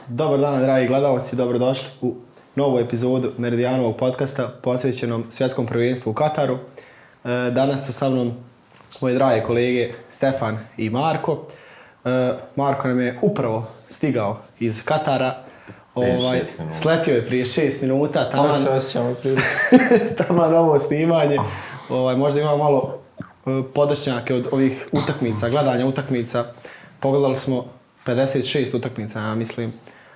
Dobar dan, dragi gledalci, dobrodošli u novu epizodu Meridijanovog podcasta posvećenom svjetskom prvenstvu u Kataru. Danas su sa mnom moje drage kolege Stefan i Marko. Marko nam je upravo stigao iz Katara. Sletio je prije 6 minuta. Tako se osjećamo prije. Taman ovo snimanje. Možda ima malo podočnjake od ovih utakmica, gledanja utakmica. Pogledali smo 56 utakmica, ja mislim,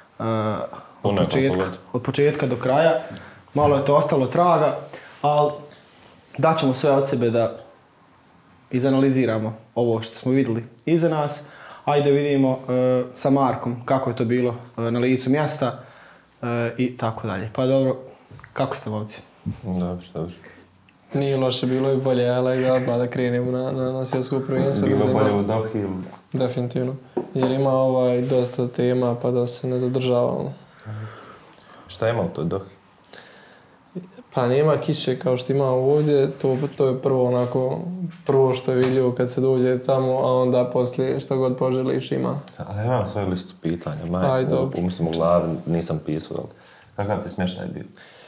od početka do kraja. Malo je to ostalo traga, ali daćemo sve od sebe da izanaliziramo ovo što smo vidjeli iza nas. Ajde vidimo sa Markom kako je to bilo na licu mjesta i tako dalje. Pa dobro, kako ste momci? Dobro. Nije loše, bilo je bolje, ali odmah da krenemo na svjetsko prvenstvo. Bilo bolje u Dohi. Definitivno. Jer ima dosta tema pa da se ne zadržavamo. Šta ima u toj Dohi? Pa nema kiše kao što ima ovdje, to je prvo što je vidljivo kad se dođe tamo, a onda poslije što god poželiš ima. Ali imam svoju listu pitanja, mislim u glavi nisam pisao, kakav ti smještaj bio?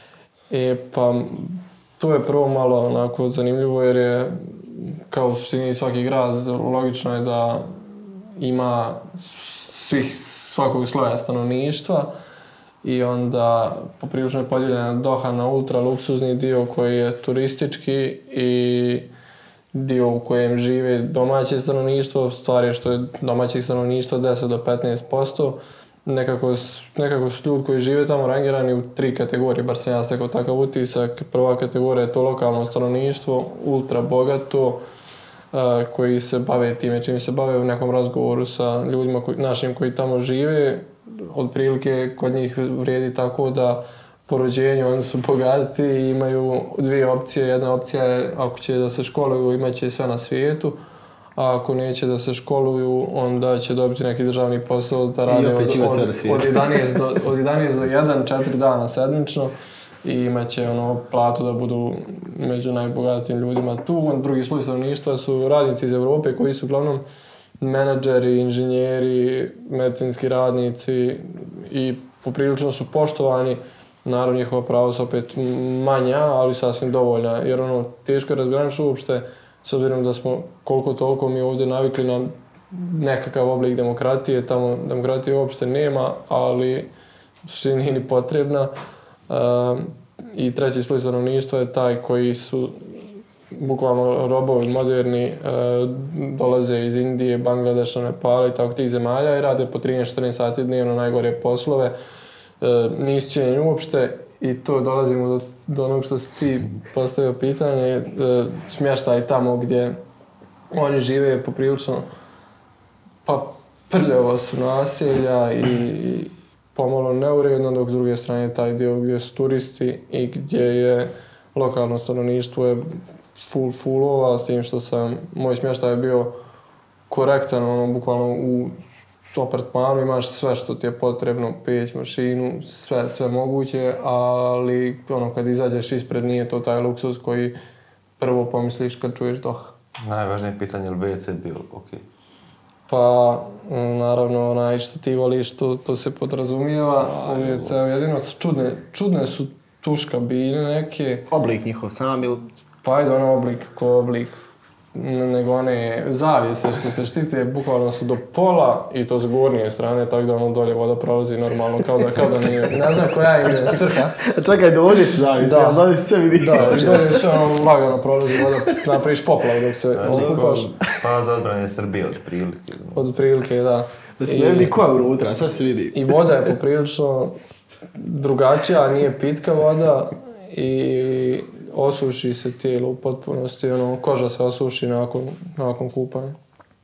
Pa tu je prvo malo zanimljivo jer je kao u suštini svaki grad logično je da ima svakog sloja stanovništva i onda poprilično je podijeljena Doha na ultra luksuzni dio koji je turistički i dio u kojem žive domaće stanovništvo, stvar je što je domaćih stanovništva 10 do 15%. Nekako su ljudi koji žive tamo rangirani u 3 kategorije, bar sam ja stekao takav utisak. Prva kategorija je to lokalno stanovništvo, ultra bogato, koji se bave time čim se bave u nekom razgovoru sa ljudima našim koji tamo žive. Otprilike kod njih vrijedi tako da po rođenju oni su bogati i imaju dvije opcije. Jedna opcija je ako će da se školuju imat će sve na svijetu, a ako neće da se školuju onda će dobiti neki državni posao da rade od 11 do 1, 4 dana sedmično i imat će platu da budu među najbogatijim ljudima tu. Drugi sloj stanovništva su radnici iz Europe koji su uglavnom menadžeri, inženjeri, medicinski radnici i poprilično su poštovani. Naravno njihova prava su opet manja, ali sasvim dovoljna, jer teško je razgraničiti uopšte, s obzirom da smo koliko toliko mi ovdje navikli na nekakav oblik demokratije, tamo demokratije uopšte nema, ali što nije ni potrebna. I treći sloj stanovništva je taj koji su bukvalno robovi moderni, dolaze iz Indije, Bangladeša, Nepala i tako tih zemalja i rade po 13-14 sati dnevno najgore poslove. Nisu cijenjeni uopšte i to dolazimo do onog što si ti postavio pitanje, smještaj tamo gdje oni žive poprilično, pa prljavo su naselja i pomalo neuredno, dok s druge strane taj dio gdje su turisti i gdje je lokalno stanovništvo je fullova, s tim što moj smještaj je bio korektan, bukvalno u apartmanu imaš sve što ti je potrebno, peć, mašinu, sve moguće, ali kad izađeš ispred nije to taj luksuz koji prvo pomisliš kad čuješ Doha. Najvažnije pitanje je li WC bio okej? Pa, naravno, što ti voliš, to se podrazumijeva. Jedino su čudne su tuš kabine neke. Oblik njihov sam ili? Pa ajde oblik ko oblik, nego one zavjese što te štite, bukvalno su do pola i to s gornje strane, tako da dolje voda prolazi normalno, kao da nije, ne znam koja je svrha. Čekaj, dolje su zavjese, ali dolje se sve vidi. Da, dolje sve lagano prolazi voda, napraviš poplav dok se okupaš. Pa za odbrane Srbije od prilike. Od prilike, da. Da se ne vidi ko je unutra, sve se vidi. I voda je poprilično drugačija, nije pitka voda i osuši se tijelo u potpunosti, koža se osuši nakon kupanja.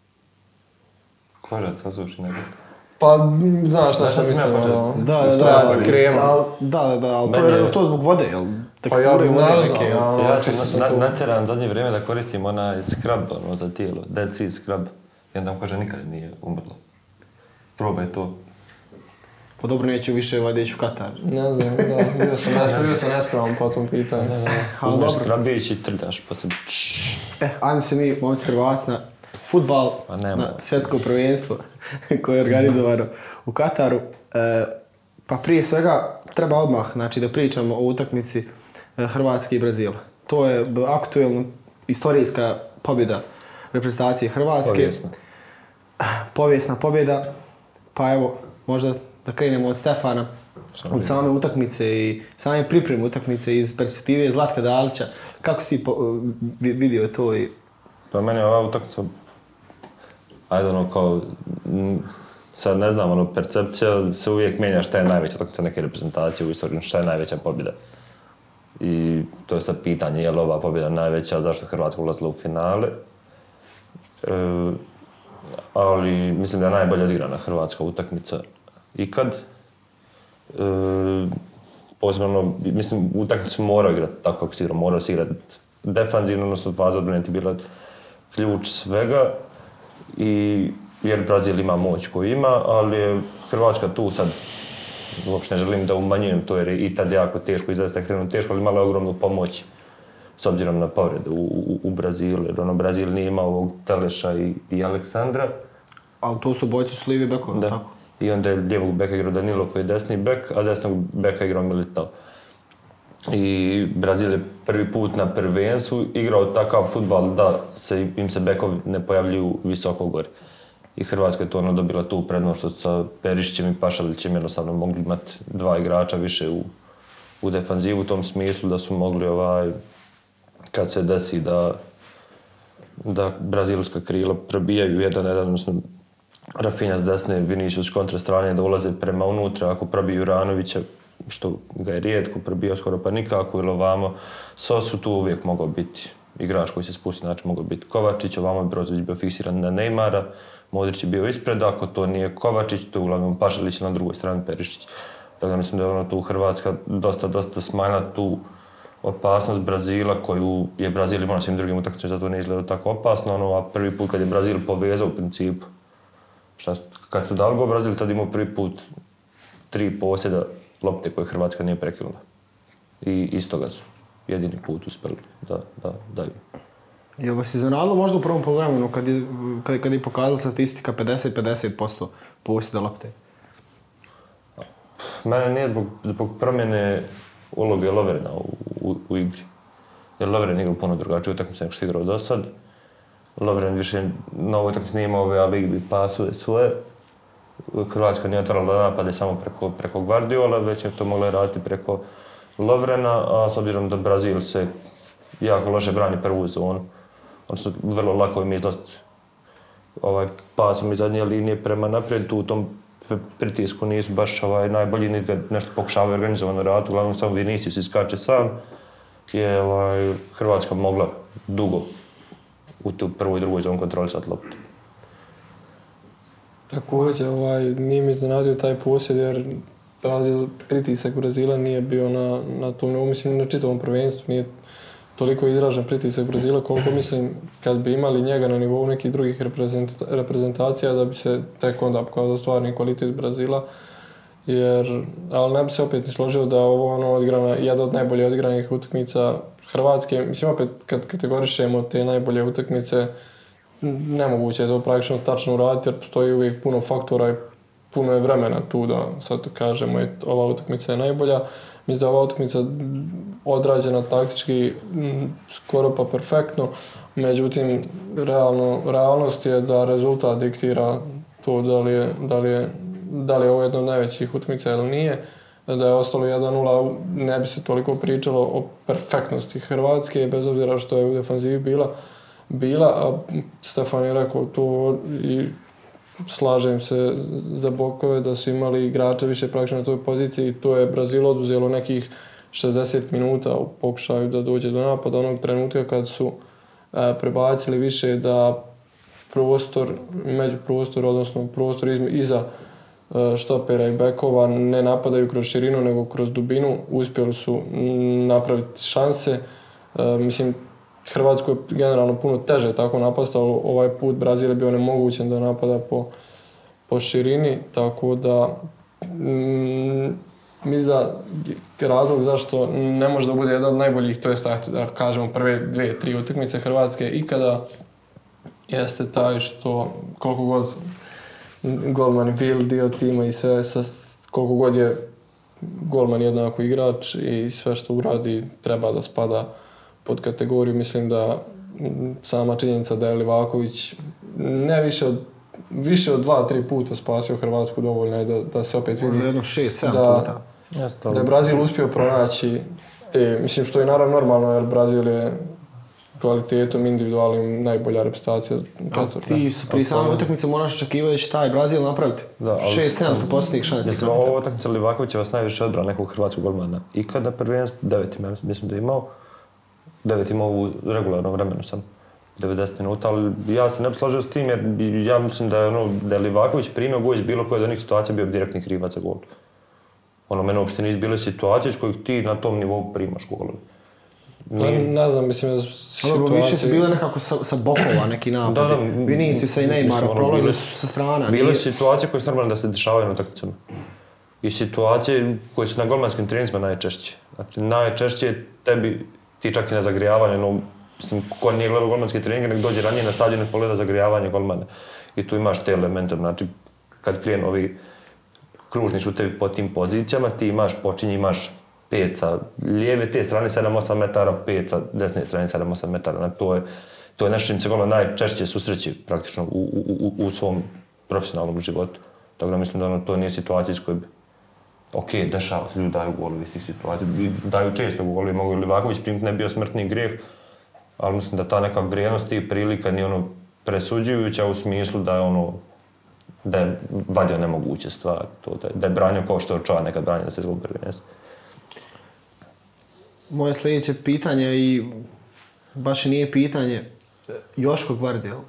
Koža se osuši nakon? Pa, znaš šta mislim, Da, krema. ali to zbog vode, jel? Pa ja bih ne znam. Ja sam natjeran zadnje vrijeme da koristim onaj scrub za tijelo, Dead Sea scrub, i onda koža nikad nije umrla. Probaj to. Pa dobro, neću više ići u Katar. Ne znam, da. Bio sam nespravan po tom pitanju. Uzmeš skrabić i trljaš pa se... Ajmo se mi, momci Hrvatski, fudbal Pa nema. na svjetsko prvenstvo koje je organizovano u Kataru. Pa prije svega treba odmah znači, da pričamo o utakmici Hrvatske i Brazila. To je aktuelna istorijska pobjeda reprezentacije Hrvatske. Povijesna pobjeda. Pa evo, možda da krenemo od Stefana, od same utakmice i same pripreme utakmice iz perspektive Zlatka Dalića. Kako si ti vidio to? Pa meni je ova utakmica, ajde ono kao, sad ne znam, ono, percepcija se uvijek mijenja šta je najveća utakmica neke reprezentacije u istoriji, šta je najveća pobjeda. I to je sad pitanje, je li ova pobjeda najveća, zašto je Hrvatska ulazila u finale. Ali mislim da je najbolje odigrana hrvatska utakmica ikad. Posebno, mislim, utakmicu morao igrati tako kako si igrao, morao si igrati defanzivno, odnosno faza odbrane ti bila ključ svega. Jer Brazil ima moć koju ima, ali je Hrvatska tu sad, uopšte ne želim da umanjujem to jer je i tad jako teško, izvesti ekstremno teško, ali imala je ogromnu pomoć s obzirom na povredu u Brazilu, jer ono Brazil nije imao ovog Teleša i Aleksandra. Ali to su bojci su lijevi bekovi, tako? I onda je lijevog beka igrao Danilo koji je desni bek, a desnog beka igrao Militao. I Brazil je prvi put na prvenstvu igrao takav fudbal da im se bekovi ne pojavljuju visoko gore. I Hrvatska je to ono dobila tu prednost što su sa Perišićem i Pašalićem jednostavno mogli imati dva igrača više u defanzivu u tom smislu da su mogli kad se desi da brazilska krila probijaju jedan, odnosno Rafinha s desne, Vinicius s kontra strane da ulaze prema unutra, ako probiju Juranovića, što ga je rijetko probio skoro pa nikako, ili ovamo Sosu tu uvijek mogao biti igrač koji se spusti, znači mogao biti Kovačić, ovamo je Brozović bio fiksiran na Neymara, Modrić je bio ispred, ako to nije Kovačić, to je uglavnom Pašalić na drugoj strani Perišić. Tako da mislim da je tu Hrvatska dosta smanjila tu opasnost Brazila koju je Brazil imao na svim drugim utakmicama, zato ne izgleda tako opasno, a prvi put kad je Brazil povezao u principu, kad su dali go Brazil, tad imao prvi put 3 posjeda lopte koje Hrvatska nije prekinula. I iz toga su jedini put uspjeli da daju. Je li vas iznenadilo možda u prvom poluvremenu kad je pokazala statistika 50% posjeda lopte? Mene nije zbog promjene uloge Lovrena u igri. Jer Lovren igrao puno drugačiju utakmicu nego što je igrao do sad. Lovren više na ovoj utakmici nije imao ove alibi pasuje svoje. Hrvatska nije otvarala napade samo preko Guardiola, već je to mogla raditi preko Lovrena, a s obzirom da Brazil se jako loše brani prvu zonu. Oni su vrlo lako im izlaziti pasom iz zadnje linije prema naprijed, tu u tom pritisku nisu baš najbolji, niti nešto pokušavaju organizovano raditi, uglavnom samo Vinicius iskače sam, je Hrvatska mogla dugo u tu prvoj i drugoj zonu kontrolisati loptu. Također, nije mi iznenadio taj posjed jer pritisak Brazila nije bio na tom nivou, mislim na čitavom prvenstvu, nije toliko izražen pritisak Brazila koliko mislim kad bi imali njega na nivou nekih drugih reprezentacija da bi se tek onda pokazao stvarni kvalitet Brazila. Ali ne bi se opet ni složio da ovo odigrana jedna od najbolje odigranih utakmica Hrvatske. Mislim opet kad kategorišemo te najbolje utakmice nemoguće je to praktično tačno uraditi jer postoji uvijek puno faktora i puno je vremena tu da sad kažemo ova utakmica je najbolja. Mislim da je ova utakmica odrađena taktički skoro pa perfektno, međutim realnost je da rezultat diktira to da li je ovo jedna od najvećih utakmica ili nije. Da je ostalo 1-0 ne bi se toliko pričalo o perfektnosti Hrvatske, bez obzira što je u defanzivi bila, a Stefan je rekao to i slažem se za bokove da su imali igrača više praktično na toj poziciji i to je Brazil oduzelo nekih 60 minuta u pokušaju da dođe do napada onog trenutka kad su prebacili više da međuprostor, odnosno prostor iza štopera i bekova ne napadaju kroz širinu nego kroz dubinu, uspjeli su napraviti šanse. Mislim, Hrvatsku je generalno puno teže tako napasti, ali ovaj put Brazil je bio nemogućen da napada po širini, tako da mislim da razlog zašto ne može da bude jedan od najboljih, to jest da kažemo prve 2-3 utakmice Hrvatske ikada, jeste taj što koliko god golmani bili dio tima i sve, koliko god je golman jednako igrač i sve što uradi treba da spada pod kategoriju. Mislim da sama činjenica da je Livaković ne više od 2-3 puta spasio Hrvatsku dovoljno je da se opet vidi jedno 6-7 puta. Da je Brazil uspio pronaći te, mislim što je naravno normalno jer Brazil je kvalitetom individualnim najbolja reprezentacija. Ti prije same utakmice moraš očekivati da će taj Brazil napraviti 6-7 posljednjih šansi. Mislim, ovo utakmica Livakovića vas najviše odbrao nekog hrvatskog golmana. I kada prvenstvo, 9 mislim da je imao, 9 imao u regularnom vremenu sam, 90 minuta, ali ja se ne bi složio s tim jer ja mislim da je Livaković primio gol iz bilo koje od onih situacija bio direktni krivac za gol. Mene uopšte nisu bile situacije s kojih ti na tom nivou primaš golove. Ne znam, mislim da situacije... Više su bile nekako sa bokova neki napadi. Vinicius i Neymar prolazili su sa strana. Bile su situacije koje su normalno da se dešavaju na utakmicama. I situacije koje su na golmanskim treninzima najčešće. Znači, najčešće ti čak i na zagrijavanju, mislim, ko nije gledao golmanski trening, nek dođe ranije na stadion i pogleda zagrijavanje golmana. I tu imaš te elemente, znači, kad krenu ovi kružni šutevi po tim pozicijama, ti imaš 5 sa lijeve te strane 7-8 metara, 5 sa desne strane 7-8 metara. To je nešto čim se golman najčešće susreće praktično u svom profesionalnom životu. Tako da mislim da to nije situacija iz koje bi... Ok, dešava se, ljudi daju golove iz tih situacija, daju često golove, mogu i Livaković primiti, ne bio smrtni grijeh, ali mislim da ta neka vrijednost tih prilika nije presuđujuća u smislu da je vadio nemoguće stvari, da je branio kao što je Očoa nekad branio da se svjetskog prvenstva. Moje sljedeće pitanje i baš i nije pitanje, Joško Gvardiol.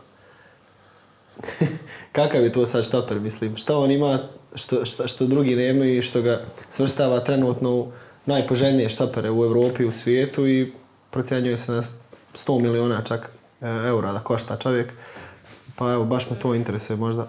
Kakav je to sad štoper, mislim? Šta on ima što drugi nemaju i što ga svrstava trenutno u najpoželjnije štopere u Europi i u svijetu i procjenjuje se na 100 miliona čak eura da košta čovjek. Pa evo, baš me to interesuje možda.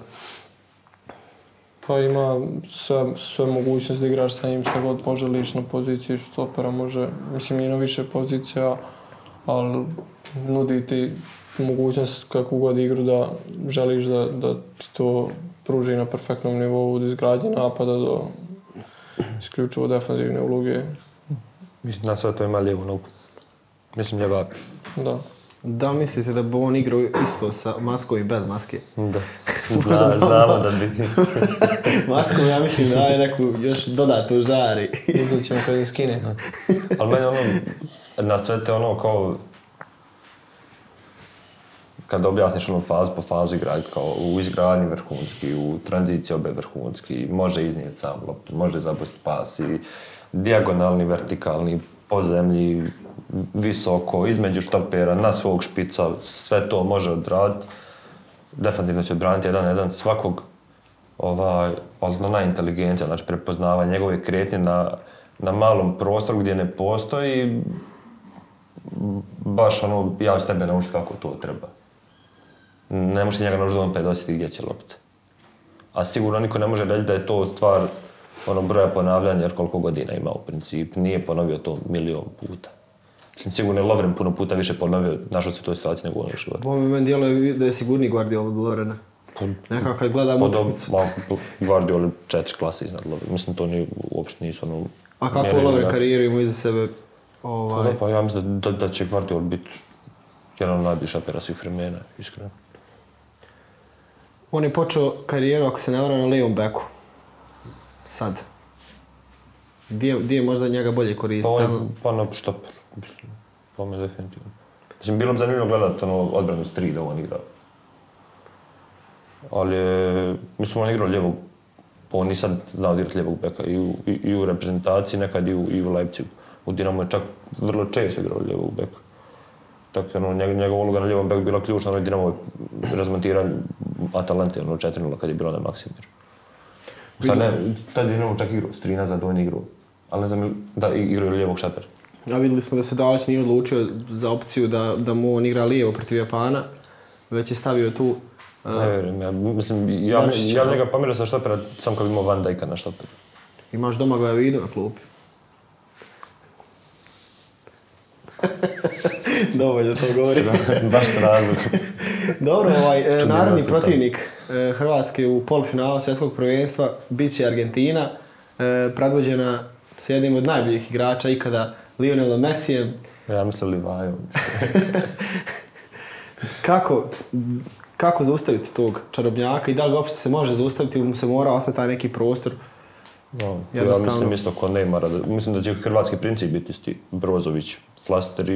Pa ima sve mogućnosti da igraš sa njim što god poželiš na poziciji štopera, može, mislim, nije na više pozicija, ali nudi ti mogućnost kakvu god igru da želiš da ti to pruži na perfektnom nivou od izgradnje napada do isključivo defanzivne uloge. Mislim, na sve to ima lijevu nogu. Mislim, ljevak. Da. Da mislite da bi on igrao isto sa maskom i bez maske? Da. Znamo da bi. Maskom ja mislim da je neku još dodatnu žari. Izdoćemo kad je skine. Ali meni na sve te kao... Kad objasniš fazu po fazu igrati, kao u izgradnji vrhunski, u tranziciji obe vrhunski, može iznijeti sam loptu, može zapustiti pas i dijagonalni, vertikalni, po zemlji, visoko, između štopera, na svog špica, sve to može odraditi. Definitivno će odbraniti 1-1 svakog, ona inteligencija, znači prepoznavanje njegove kretnje na malom prostoru gdje ne postoji, baš ja ću tebe naučiti kako to treba. Ne može njega naučiti da on predosjeti gdje će lopta. A sigurno niko ne može reći da je to stvar broja ponavljanja jer koliko godina ima u principu. Nije ponovio to milion puta. Sigurno je Lovren puno puta više ponovio, našao se u toj situaciji nego u onom životu. Ovo meni djeluje da je sigurniji Guardiola od Lovrena. Nekako kad gledam utakmicu. Guardiola je 4 klase iznad Lovrena. Mislim, to uopšte nisu A kako Lovren karijeru ima iza sebe? Pa ja mislim da će Guardiola biti jedan od najboljih šopera svih vremena, iskreno. On je počeo karijeru, ako se ne varam, na levom beku. Sad. Gdje je možda njega bolje koristiti? Pa na štoperu, mislim. Pa me definitivno. Mislim, bilo bi zanimljivo gledati odbranu s 3 da on igra. Ali mislim, on igrao lijevog. On nisam znao igrati lijevog beka i u reprezentaciji, nekad i u Leipzigu. U Dinamo je čak vrlo često igrao lijevog beka. Čak njegova uloga na lijevom beku bila ključna, Dinamo je razmontirao Atalante 4-0 kad je bilo na Maksimir. Tad Dinamo čak igrao, s 3 nazad on igrao. Ali ne znam da igraju lijevog šopera. A vidjeli smo da se Dalić nije odlučio za opciju da mu on igra lijevo protiv Japana, već je stavio tu... Ne vjerujem, mislim, ja njega pomirio sa štopera sam kad bi imao Van Dijka na štoperu. Imaš Domagoja Vidu na klupi. Dovoljno to govori. Baš s razlogom. Dobro, naredni protivnik Hrvatske u polufinalu svjetskog prvenstva bit će Argentina, predvođena s jednim od najboljih igrača ikada, Lionelom Messijem. Ja mislim Livajom. Kako zaustaviti tog čarobnjaka i da li ga uopšte se može zaustaviti ili mu se mora ostati taj neki prostor? No, ja mislim isto ko Neymara. Mislim da će hrvatski princip biti isti. Brozović, Flaster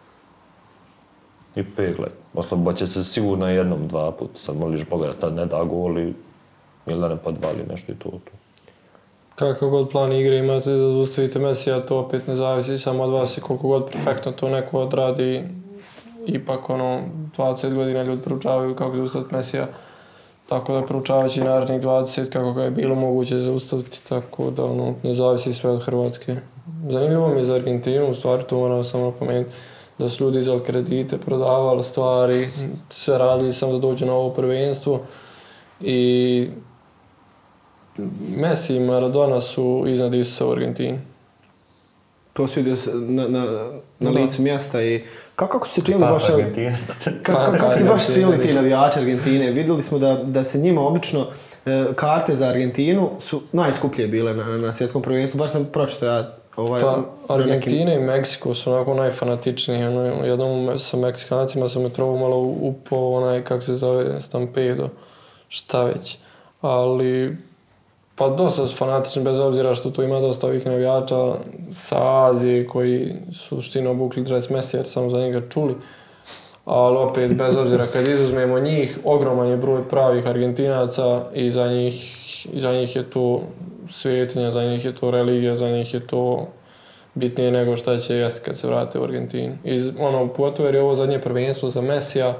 i Pegle. Oslobodit će se sigurno jednom, dva puta. Sad moliš Boga da tad ne da gol ili da ne podvali nešto i to. Kakav god plan igre imate da zaustavite Messija, to opet ne zavisi samo od vas i koliko god perfektno to neko odradi. Ipak 20 godina ljudi proučavaju kako zaustaviti Messija. Tako da proučavajući narednih 20 kako ga je bilo moguće zaustaviti, tako da ne zavisi sve od Hrvatske. Zanimljivo mi je za Argentinu, u stvari to moram samo napomenuti, da su ljudi izvali kredite, prodavali stvari, sve radili samo da dođu na ovo prvenstvo. I Messi i Maradona su iznad Isusa u Argentini. To se vidio na licu mjesta i kako su se činili baš... Kako se baš činili ti navijači Argentine? Vidjeli smo da se njima obično karte za Argentinu su najskuplje bile na svjetskom prvenstvu. Baš sam pročitao Argentina i Meksiko su onako najfanatičniji. Jednom sa Meksikancima sam metrovu malo upao kako se zove, Stampedo, šta već. Ali pa dosta su fanatični, bez obzira što tu ima dosta ovih navijača sa Azije koji su suštino obukli dres Messi jer samo za njega čuli. Ali opet, bez obzira, kad izuzmemo njih, ogroman je broj pravih Argentinaca i za njih je to svetinja, za njih je to religija, za njih je to bitnije nego šta će jesti kad se vrate u Argentinu. Pogotovo jer je ovo zadnje prvenstvo za Messija.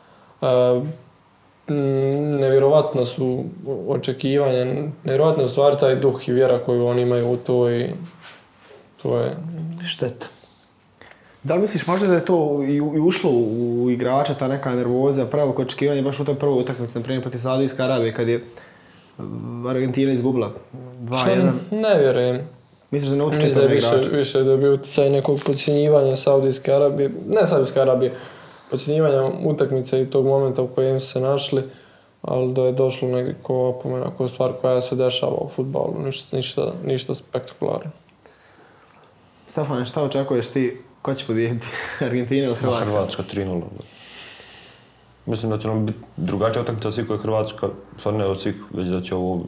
Nevjerovatno su očekivanja, nevjerovatno je u stvari taj duh i vjera koju oni imaju u to i to je šteta. Da li misliš možda da je to i ušlo u igrača, ta neka nervoza, preveliko očekivanje baš u toj prvoj utakmici, na primjer protiv Saudijske Arabije, kad je Argentina izgubila 2-1? Ne vjerujem. Misliš da ne utječe sam igrača? Više da je bio utjecaj nekog podcjenjivanja Saudijske Arabije, ne Saudijske Arabije, podcjenjivanja utakmice i tog momenta u kojem su se našli, ali da je došlo nekako opomena kao stvar koja se dešava u fudbalu, ništa spektakularno. Stefane, šta očekuješ ti? Ko će pobijediti? Argentina ili Hrvatska? Hrvatska 3-0. Mislim da će nam biti drugačija utakmica od svih koji je Hrvatska, sad ne od svih, već da će ovo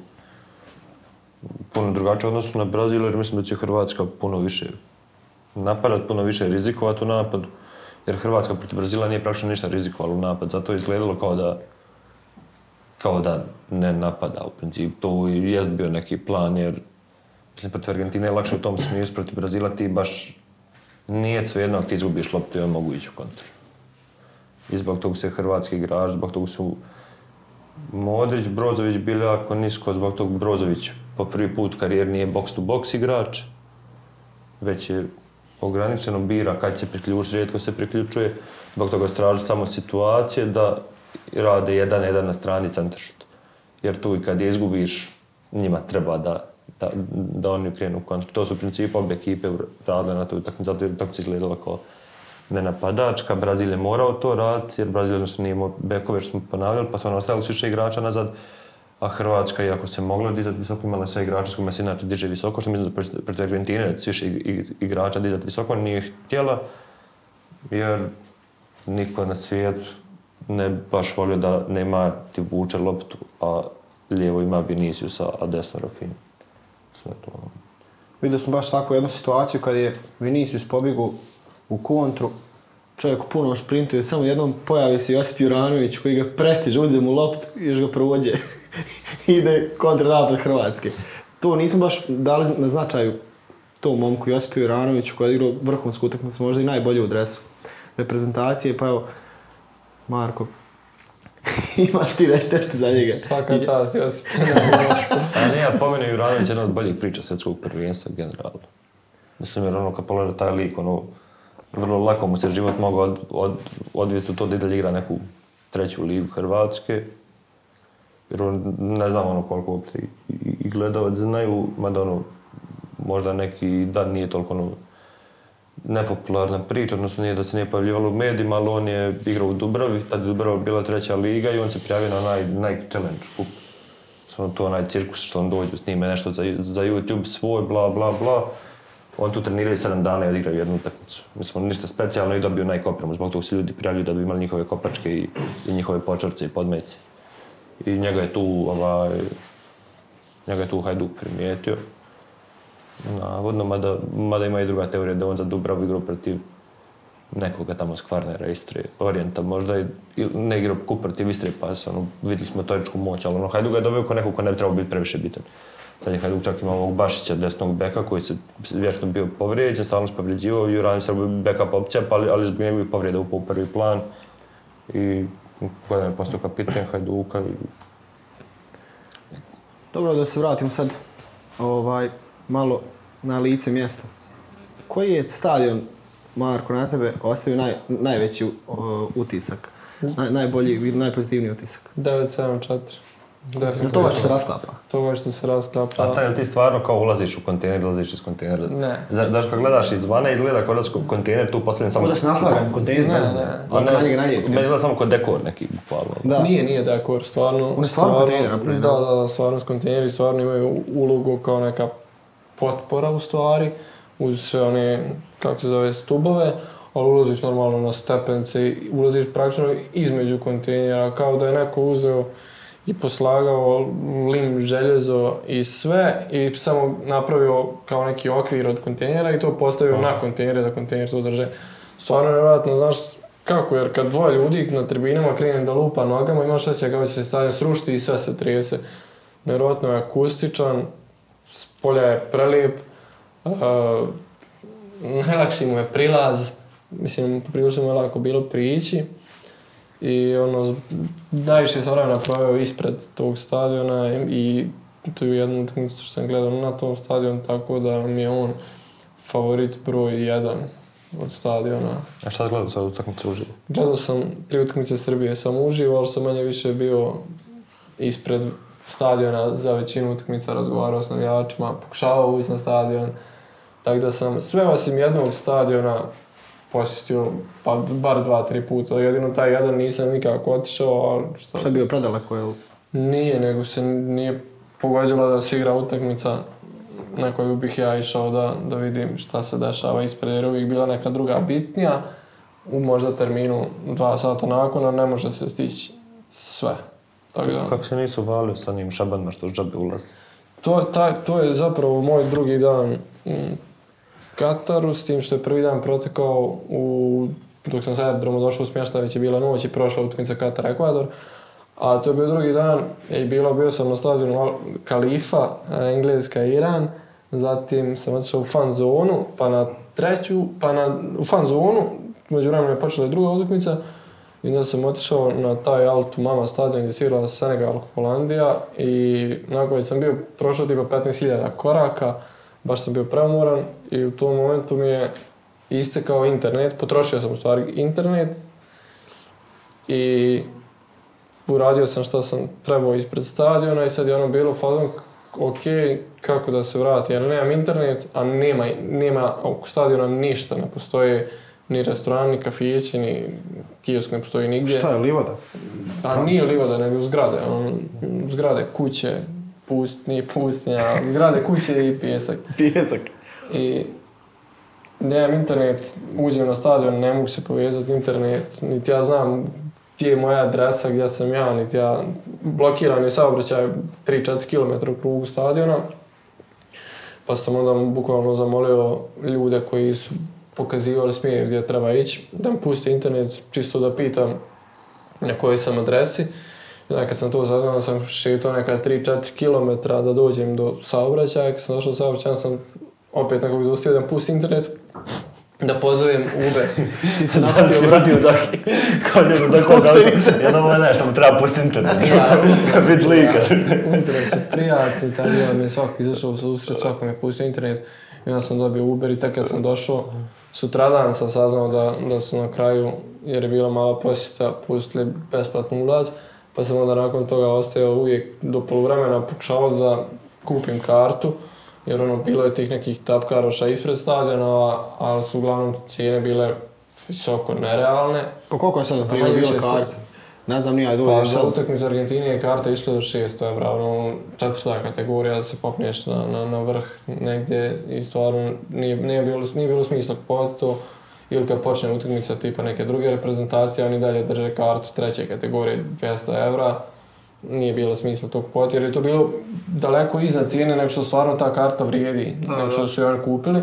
puno drugačije odnosu na Brazil, jer mislim da će Hrvatska puno više napadat, puno više rizikovati u napadu, jer Hrvatska protiv Brazila nije praktično ništa rizikovala u napad, zato je izgledalo kao da ne napada u principu. To i jest bio neki plan, jer protiv Argentine je lakše u tom smislu, protiv Brazila ti baš nije svejedno ako ti izgubiš loptu i on mogu ići u kontru. I zbog toga se hrvatski igrač, zbog toga su Modrić, Brozović bili jako nisko, zbog toga Brozović po prvi put u karijeri nije box-to-box igrač, već je ograničeno bira kad se priključi, rijetko se priključuje, zbog toga straži samo situacije da rade 1-1 na strani centaršut. Jer tu i kad je izgubiš, njima treba da oni krenu u kontru. To su u principu obje ekipe radile na toj utakmici, zato je utakmica izgledala kao nenapadačka. Brazil je morao to raditi, jer Brazil jednostavno nije imao bekove, što smo ponavljali, pa su ono ostavili više igrača nazad, a Hrvatska, iako se mogla dizati visoko, imala sve igrače s kojima se inače diže visoko, što mislim da protiv Argentine da više igrača dizati visoko, nije htjela, jer niko na svijetu ne baš volio da Neymar ti vuče loptu, a lijevo ima Viniciusa, a desno Rafinha. Sve to. Vidio smo baš takvu jednu situaciju kad je Vinicius pobjegao u kontru, čovjek puno šprintuje, samo jednom pojavi se Josip Juranović koji ga prestiže, uzde mu loptu i još ga provođe i ide kontranapad Hrvatske. To nismo baš dali na značaju tom momku Josipu Juranoviću koji je igrao vrhunsku utakmicu, možda i najbolje u dresu reprezentacije, pa evo, Marko, imaš ti nešto za njega? Svaka čast, Josip. Ali ja pomenuo Juranović jedna od boljih priča svjetskog prvenstva generalno. Mislim jer kad pogleda taj lik, vrlo lako mu se život mogao odvijeti u to da igra neku treću ligu Hrvatske. Jer ne znam koliko uopšte i gledalci znaju, mada možda neki dan nije toliko nepopularna priča, odnosno nije da se nije pojavljivalo u medijima, ali on je igrao u Dubravi, tad je Dubrava bila 3. liga i on se prijavio na Nike Challenge Cup. To onaj cirkus što on dođe, snime nešto za YouTube svoj, bla bla bla. On tu treniraju 7 dana i odigraju jednu utakmicu. Mislim, ništa specijalno i dobio Nike opremu, zbog toga se ljudi prijavljuju da bi imali njihove kopačke i njihove počorce i podmejce. I njega je tu Hajduk primijetio. Navodno, mada ima i druga teorija da on za Dubravu igrao protiv nekoga tamo s Kvarnera, Istre, Orijenta možda i ne igrao kup protiv Istre, pa vidjeli smo teoretičku moć, ali Hajduk ga je doveo kao nekog ko ne bi trebao biti previše bitan. Tad je Hajduk čak imao ovog Bašića, desnog beka, koji se vječno bio povrijeđen, stalno se povrijeđivao i Juranić trebao biti backup opcija, ali zbog njegovih povrijeda upao u prvi plan. I godin je postao kapitan Hajduka. Dobro, da se vratimo sad malo na lice mjesta. Koji je stadion, Marko, na tebe ostavio najveći utisak? Najbolji ili najpozitivniji utisak? 974. To baš se rasklapa? To baš se rasklapa. A staj, ti stvarno kao ulaziš u kontejner, izlaziš iz kontejnera? Ne. Znaš kad gledaš izvana, izgleda kao da su kontejner tu postavljen samo... Kao da su naslagan kontejner bez... Meni izgleda samo kao dekor neki, bukvalno. Nije dekor, stvarno... On je stvarno kontejner napravljen? Da, stvarno s kontejneri, stvarno imaju ulogu kao neka potpora u stvari, uz sve one, kako se zove, stubove, ali ulaziš normalno na stepence i ulaziš praktično između kontejnera, kao da je neko uzeo i poslagao lim, željezo i sve i samo napravio kao neki okvir od kontejnera i to postavio na kontejnere da kontejner to drže. Stvarno je nevjerojatno, znaš kako, jer kad dvoje ljudi na tribinama krene da lupa nogama, imaš osjećaj kao će se stadion srušiti i sve se trese. Nevjerojatno je akustičan, spolja je prelijep, najlakši mu je prilaz, mislim, prilično mu je lako bilo prići. I najviše sam vremena proveo ispred tog stadiona i to je jednu utakmicu što sam gledao na tom stadionu, tako da mi je on favorit broj 1 od stadiona. A šta gledao sad utakmice uživo? Gledao sam 3 utakmice Srbije, sam uživo, ali sam manje više bio ispred stadiona za većinu utakmica, razgovarao s navijačima, pokušavao ući na stadion. Tako da sam sve osim jednog stadiona posjetio pa bar 2-3 puta. Jedino taj jedan nisam nikako otišao, ali što... Šta je bio predaleko, jel? Nije, nego se nije pogodilo da se igra utakmica na koju bih ja išao da vidim šta se dešava ispred, jer uvijek bila neka druga bitnija. U možda terminu 2 sata nakon, a ne može se stići sve. Kako se nisu valio sa njim šabanima što džabe ulazi? To je zapravo moj drugi dan Kataru, s tim što je prvi dan protekao dok sam sad došao u smještaj, već je bila noć i prošla utakmica Katar-Ekvador. A to je bio drugi dan i bio sam na stadionu Kalifa, Engleska-Iran, zatim sam otišao u fan zonu, pa na treću, u fan zonu, među vremenu je počela druga utakmica i onda sam otišao na taj Altu Mama stadion gdje se igrala Senegal, Holandija i nakon već sam bio prošao tipa 15.000 koraka, baš sam bio preumoran i u tom momentu mi je istekao internet, potrošio sam u stvari internet i uradio sam što sam trebao ispred stadiona i sad je bilo fazon ok, kako da se vrati, jer nemam internet, a nema oko stadiona ništa, ne postoje ni restoran, ni kafići, ni kiosk, ne postoji nigdje. Šta je, livada? A nije livada, nego zgrade, zgrade, kuće, nije pustinja, zgrade, kuće i pijesak. Pijesak. I nemam internet, uđem na stadion, ne mogu se povezati internet, niti ja znam gdje je moja adresa, gdje sam ja, niti ja blokiran je saobraćaj 3-4 km u krugu stadiona. Pa sam onda bukvalno zamolio ljude koji su pokazivali smjer gdje treba ići, da mi puste internet, čisto da pitam na kojoj sam adresi. I onda kad sam to saznao, sam šetao neka 3-4 km da dođem do saobraćaja. Kad sam došao do saobraćaja, sam opet nekog zaustavio da mi pusti internet, da pozovem Uber. Ti se vratio daki, kao njegu doko za auto, jedno ovo nešto mu treba pustiti internet. Bit lika. Ultra su prijatni, tako da mi je svako izašao sa usred, svako mi je pustio internet. I onda sam dobio Uber i tako kad sam došao, sutradan sam saznao da su na kraju, jer je bila mala posjeta, pustili besplatni ulaz. Pa sam onda nakon toga ostajao uvijek do poluvremena, pokušavao da kupim kartu, jer bilo je tih nekih tapkaroša ispred stadiona, ali su uglavnom cijene bile visoko nerealne. Pa koliko je sad na primjer bila karta? Ne znam, nije Pa za utakmicu Argentine je karta išla do 600 evra, četvrta kategorija da se popneš na vrh negdje i stvarno nije bilo smisla kupovati to. Ili kad počne utakmica tipa neke druge reprezentacije, oni dalje drže kartu treće kategorije 200 evra. Nije bilo smisla to kupovati jer je to bilo daleko iznad cijene nego što stvarno ta karta vrijedi, nego što su je oni kupili.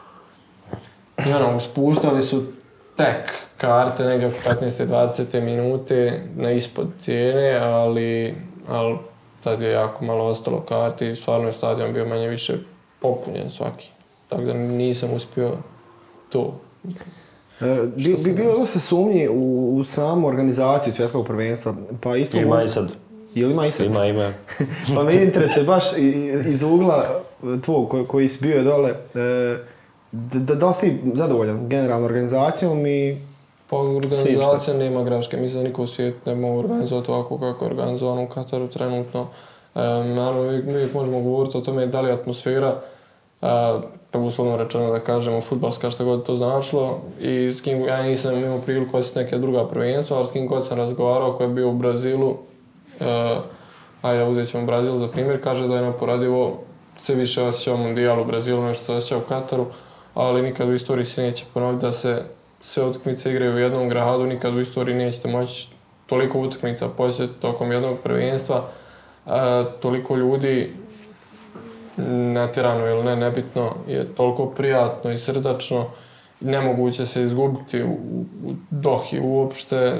I spuštali su tek karte negdje oko 15-20 minute na ispod cijene, ali tad je jako malo ostalo karti, stvarno je stadion bio manje više popunjen svaki. Tako da nisam uspio to. Bi bilo se sumnji u samu organizaciju svjetskog prvenstva, pa isto... Ima i sad. Ili ima i sad? Ima. Pa me interesuje baš iz ugla tvog koji si bio dole, da li si ti zadovoljan generalnom organizacijom i... Pa organizacija nema greške, mislim da niko u svijetu ne mogu organizovati ovako kako je organizovano u Kataru trenutno. Naravno, uvijek možemo govoriti o tome da li je atmosfera, uslovno rečeno da kažemo fudbalska šta god to značilo i s kim ja nisam imao priliku osjetiti neke druga prvenstva, ali s kim god sam razgovarao koji je bio u Brazilu, a ja uzet ćemo Brazil za primjer, kaže da je neuporadivo se više osjećao Mundijal u Brazilu nešto se osjećao u Kataru, ali nikad u istoriji se neće ponoviti da se sve utakmice igraju u jednom gradu, nikad u istoriji nećete moći toliko utakmica posjetiti tokom jednog prvenstva, toliko ljudi natjerano ili ne, nebitno, je toliko prijatno i srdačno, nemoguće se izgubiti u Dohi uopšte.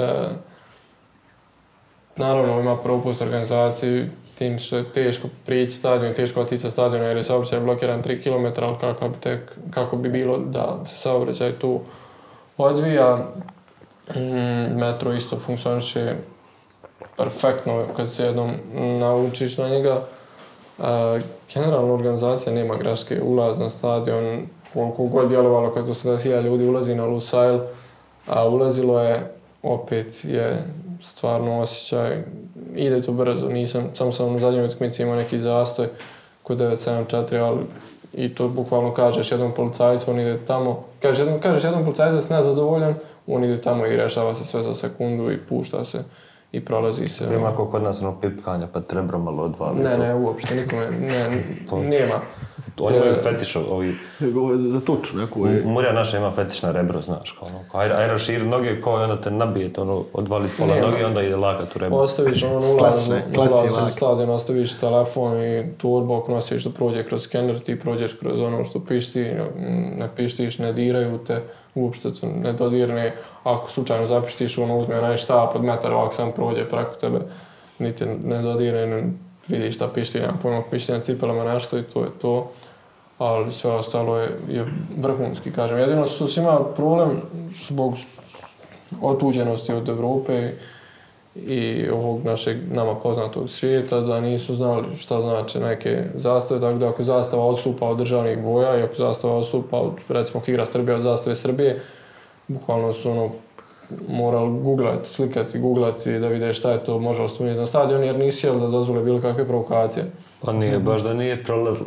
Naravno ima propust organizaciji s tim što je teško prići stadionu, teško otići stadiona jer je saobraćaj blokiran 3 km, ali kako bi bilo da se saobraćaj tu odvija. Metro isto funkcioniše perfektno kad se jednom naučiš na njega. Generalna organizacija nema greške, ulaz na stadion, koliko god djelovalo kad 80.000 ljudi ulazi na Lusail, a ulazilo je, opet je stvarno osjećaj, ide to brzo, samo sam u zadnjoj utakmici imao neki zastoj kod 974, ali i to bukvalno kažeš jednom policajcu, on ide tamo, kažeš jednom policajcu da si nezadovoljan, on ide tamo i rešava se sve za sekundu i pušta se i prolazi se. Ima kako kod nas pipkanja pa treba malo odvaliti. Ne, uopšte, nikome, nema. Oni imaju fetiš ovi... Za tuču neku. Murja naša ima fetiš na rebro, znaš, kao aj raširi noge, kao i onda te nabijete, odvaliti pola noge i onda ide lakat u rebro. Ostaviš ulaz u stadion, ostaviš telefon i turbok nosiš da prođe kroz skener, ti prođeš kroz ono što pišti, ne pištiš, ne diraju te, uopšte to ne dodirne. Ako slučajno zapištiš, uzme onaj štap od metar, ovak sam prođe preko tebe, niti ne dodirne, vidiš da pišti, nemam pojma, pišti na cipelama nešto i to je to. Ali sve ostalo je vrhunski, kažem. Jedino što su imali problem zbog otuđenosti od Evrope i ovog našeg nama poznatog svijeta, da nisu znali šta znači neke zastave, tako da ako zastava odstupa od državnih boja i ako zastava odstupa od, recimo, igra Srbije od zastave Srbije, bukvalno su morali googlati da vide šta je to može ostaviti na stadion, jer nisu jeli da dozvole bilo kakve provokacije. Pa nije, baš da nije prolazilo.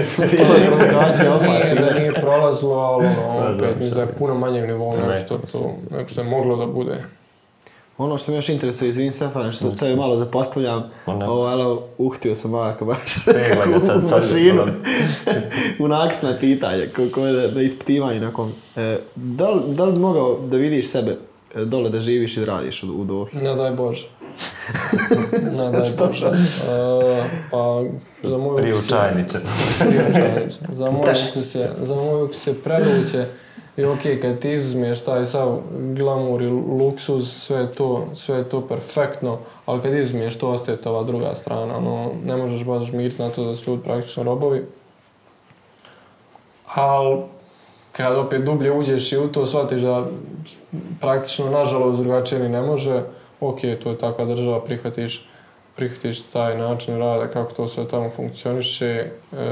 Nije da nije prolazilo, ali opet mislim da je puno manjeg nivoa nego što je moglo da bude. Ono što me još interesuje, izvin Stefane, što to je malo zapostavljam, uhtio sam Marka baš u mašinu, u nakisna pitanje, na ispitivanje nakon. Da li bi mogao da vidiš sebe dole da živiš i da radiš u Dohi? Ne daj Bože. Ne daj Bože. Pa za moju Priučajniče. Za moj ukus je preduće. I okej, kad ti izuzmiješ taj sav glamur i luksuz, sve je to perfektno, ali kad izuzmiješ to, ostaje to ova druga strana. Ne možeš baš žmiriti na to da su ljudi praktično robovi. Ali kad opet dublje uđeš i u to, shvatiš da praktično, nažalost, drugačije ni ne može. Okej, to je takva država, prihvatiš taj način rada, kako to sve tamo funkcioniše,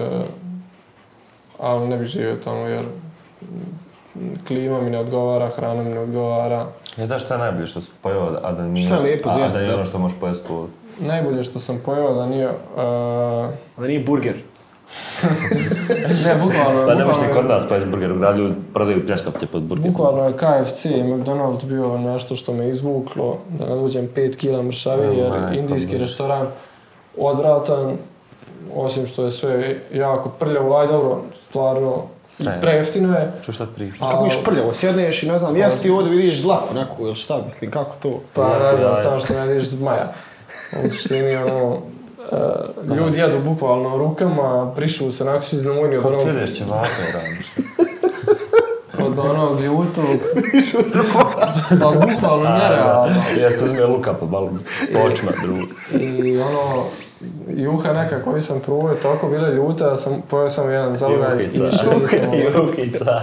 ali ne bih živio tamo jer klima mi ne odgovara, hrana mi ne odgovara. Znaš šta je najbolje što si pojeo, a da nije, šta je lijepo a da je ono što možeš pojesti tu? Najbolje što sam pojeo da nije... Da nije burger. Ne, bukvalno. Pa ne možeš ni kod nas pojesti burger u gradu, prodaju pljeskavce pod burger. Bukvalno je KFC i McDonald's bio nešto što me izvuklo da ne dođem 5 kila mršavi jer indijski restoran odvratan, osim što je sve jako prljavo, aj dobro, stvarno i prejeftino je. Čuš šta priča? Kako miš prljavo, sjedneš i ne znam, jesi ti ovdje vidiš dlaku neku ili šta, mislim, kako to? Pa ne znam, samo što ne vidiš zmaja. U suštini, ljudi jedu bukvalno rukama, prišu se, onako su iznamujni od onog... Kako ti jedeš ćevape, radiš? Od onog ljutog... Pa bukvalno nerealno. Jer to zmije luka po balu, počma drugo. I juha neka koju sam probao je toliko bila ljuta da sam pojeo samo jedan zalogaj i više nisam Juhica.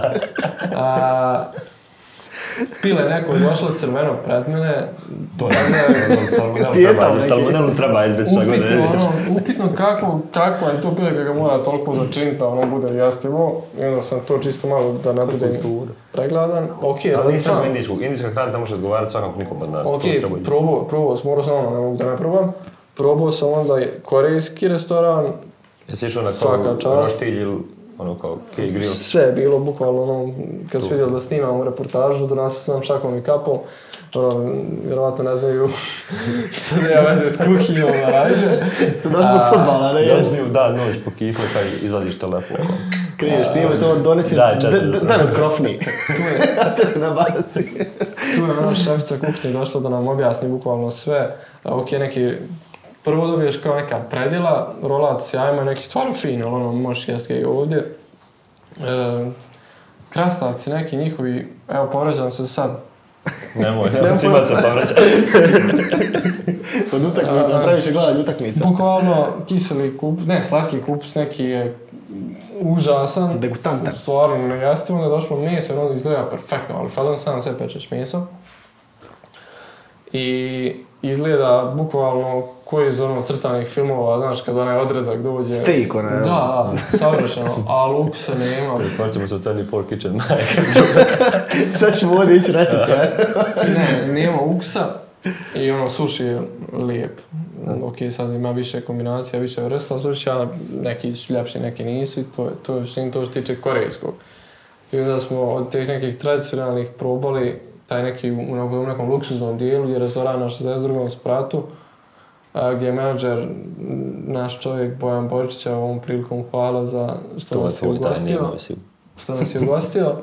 Pile neko došlo crveno pred mene. To je salmonelu treba izbjeći šta god ne vidiš. Upitno kakva je to pile kad ga mora toliko začiniti da ono bude jestivo. I onda sam to čisto malo da ne budem pregladan. Ali nisam indijska hrana ne može odgovarati svakako nikom od nas. Ok, probao sam, morao sam ne mogu da ne probam. Probao sam onda korejski restoran. Jesi išao na kao roštilj ili ono kao kej grill? Sve je bilo, bukvalno kad su vidjeli da snimamo reportažu, donosio sam šakom i kapom. Vjerovatno ne znaju što da ja veze s kuhinjom na rajde. Ste došli od fudbala, ne jesi? Da, noć po kifle kaj izvadiš telefon. Kriješ, snimaj to, donesi devet krofni. Na baci. Tu je ona šefica kuhinje došla da nam objasni bukvalno sve. Ok, neki... Prvo dobiješ kao neka predjela, rolat s jajima, neki stvarno fin, ali ono možeš jesti i ovdje. Krastavci neki njihovi, evo povraćam se sad. Nemoj, svima se povraća. Od utakmica, previše gledanje utakmica. Bukvalno kiseli kupus, ne slatki kupus, neki je užasan. Degutantan. Stvarno nejestivo, onda je došlo meso i ono izgleda perfektno, ali fadom sam sve pečeš meso. I izgleda bukvalno koji iz ono crtanih filmova, znaš, kad onaj odrezak dođe... Steak onaj, evo. Da, savršeno, ali ukusa nema. Pretvarćemo se u 24 Kitchen. Sad ćemo ovdje ići recept, ja. Ne, nema ukusa i ono suši je lijep. Ok, sad ima više kombinacija, više vrsta sušija, neki su ljepši, neki nisu i to je što se tiče korejskog. I onda smo od teh nekih tradicionalnih probali taj neki u nekom luksuznom dijelu gdje je restoran na 62. spratu, gdje je menadžer, naš čovjek Bojan Božić, ovom prilikom hvala za što nas je ugostio.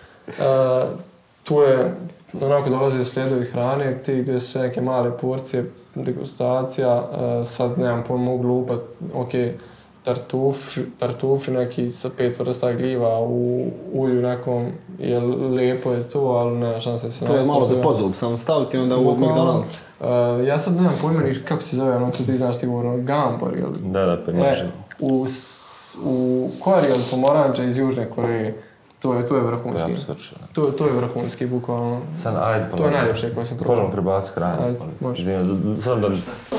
Tu je onako dolaze slijedovi hrane, gdje su neke male porcije, degustacija, sad nemam pojma, mogu lupat, ok, tartufi neki sa 5 vrsta gljiva u ulju nekom, je lijepo je to, ali nema šanse se to je malo za podzub, samo staviti onda u McDonald's. Ja sad nemam pojma kako se zove, ono to ti znaš sigurno, gambor ili... Da, penjaže. U Koriji od pomoranđa iz Južne Koreje, to je vrhunski. To je vrhunski, bukvalno. Sad, ajde, to je najljepše koje sam probao. Možemo prebaciti hranu. Ajde, može. Sad da...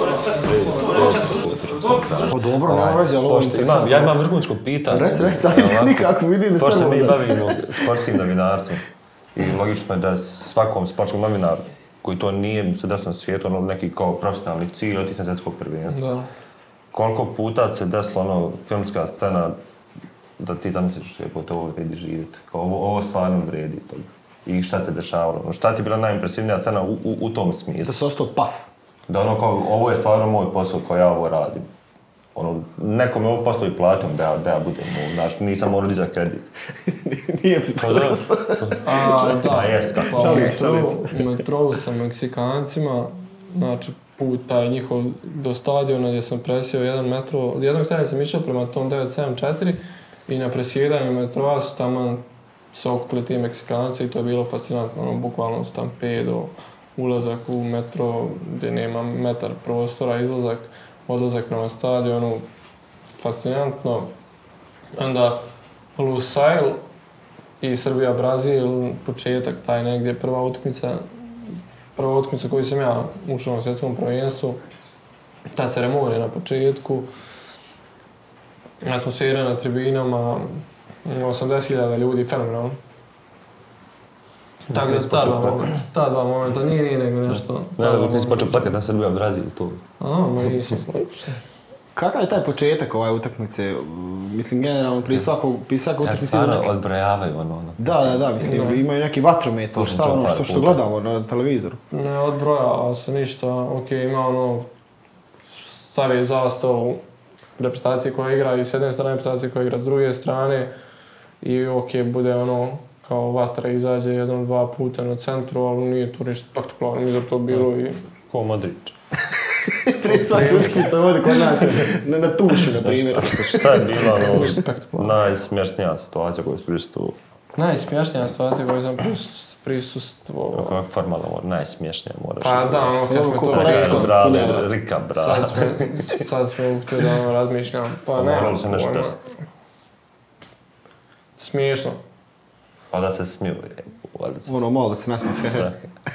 Dobro, nema veze, ali ovo je interesantno. Ja imam vrhunsko pitanje. Reci, nikako vidim da ste pošto se mi bavimo sportskim novinarstvom i logično je da svakom sportskom novinaru koji to nije se desilo na svijetu, ono neki kao profesionalni cilj otisne svjetskog prvenstva. Koliko puta se desilo ono filmska scena da ti zamisliš lijepo to ovo vredi živjeti, kao ovo stvarno vredi toga. I šta se dešavalo? Šta ti je bila najimpresivnija scena u tom smislu? Da se ostao paf. Da ono kao, ovo je stvarno moj posao koji ja ovo radim. Ono, neko me ovo posao i platim da ja budem, znaš, nisam morao dizati kredit. Nije se to desilo. Da, jest kako. U metrovu sa Meksikancima, znači put taj njihov do stadiona gdje sam presjeo jedan metro, od jednog strane sam išao prema tom 974 i na presjedanju metrova su tamo se okupili ti Meksikanci i to je bilo fascinantno, ono, bukvalno stampedo, ulazak u metro gdje nema metar prostora, izlazak, odlazak prema stadionu, fascinantno. Onda Lusail i Srbija-Brazil, početak taj negdje, prva utakmica koju sam ja ušao na svjetskom prvenstvu, ta ceremonija na početku, atmosfera na tribinama, 80.000 ljudi, fenomenalno. Tako da ta dva momenta, nije nego nešto... Ne, dok nisi počeo plakat na Srbija-Brazil, to... Ma nisam plakat. Kakav je taj početak utakmice? Mislim, generalno prije svake utakmice... Stvarno odbrojavaju ono. Da, mislim, imaju neki vatrometar, što gledamo na televizoru. Ne odbrojava se ništa, ok, ima stavi zastavu reprezentacije koja igra i s jedne strane, reprezentacije koja igra s druge strane i ok, bude kao vatra izađe 1-2 puta na centru, ali nije to ništa spektakularno, mi za to bilo i... Ko Modrić. Prije svake utakmice ovdje kod nas, na tušu, na primjer. Šta je bila najsmješnija situacija koju si prisustvovao? Najsmješnija situacija koju sam prisustvovao. Kako formalno, najsmješnija moraš. Pa da, kad smo to Rika, bra. Sad smo htjeli da razmišljam. Pa ne, smiješno. Pa da se smiju. Malo da se nasmiješe.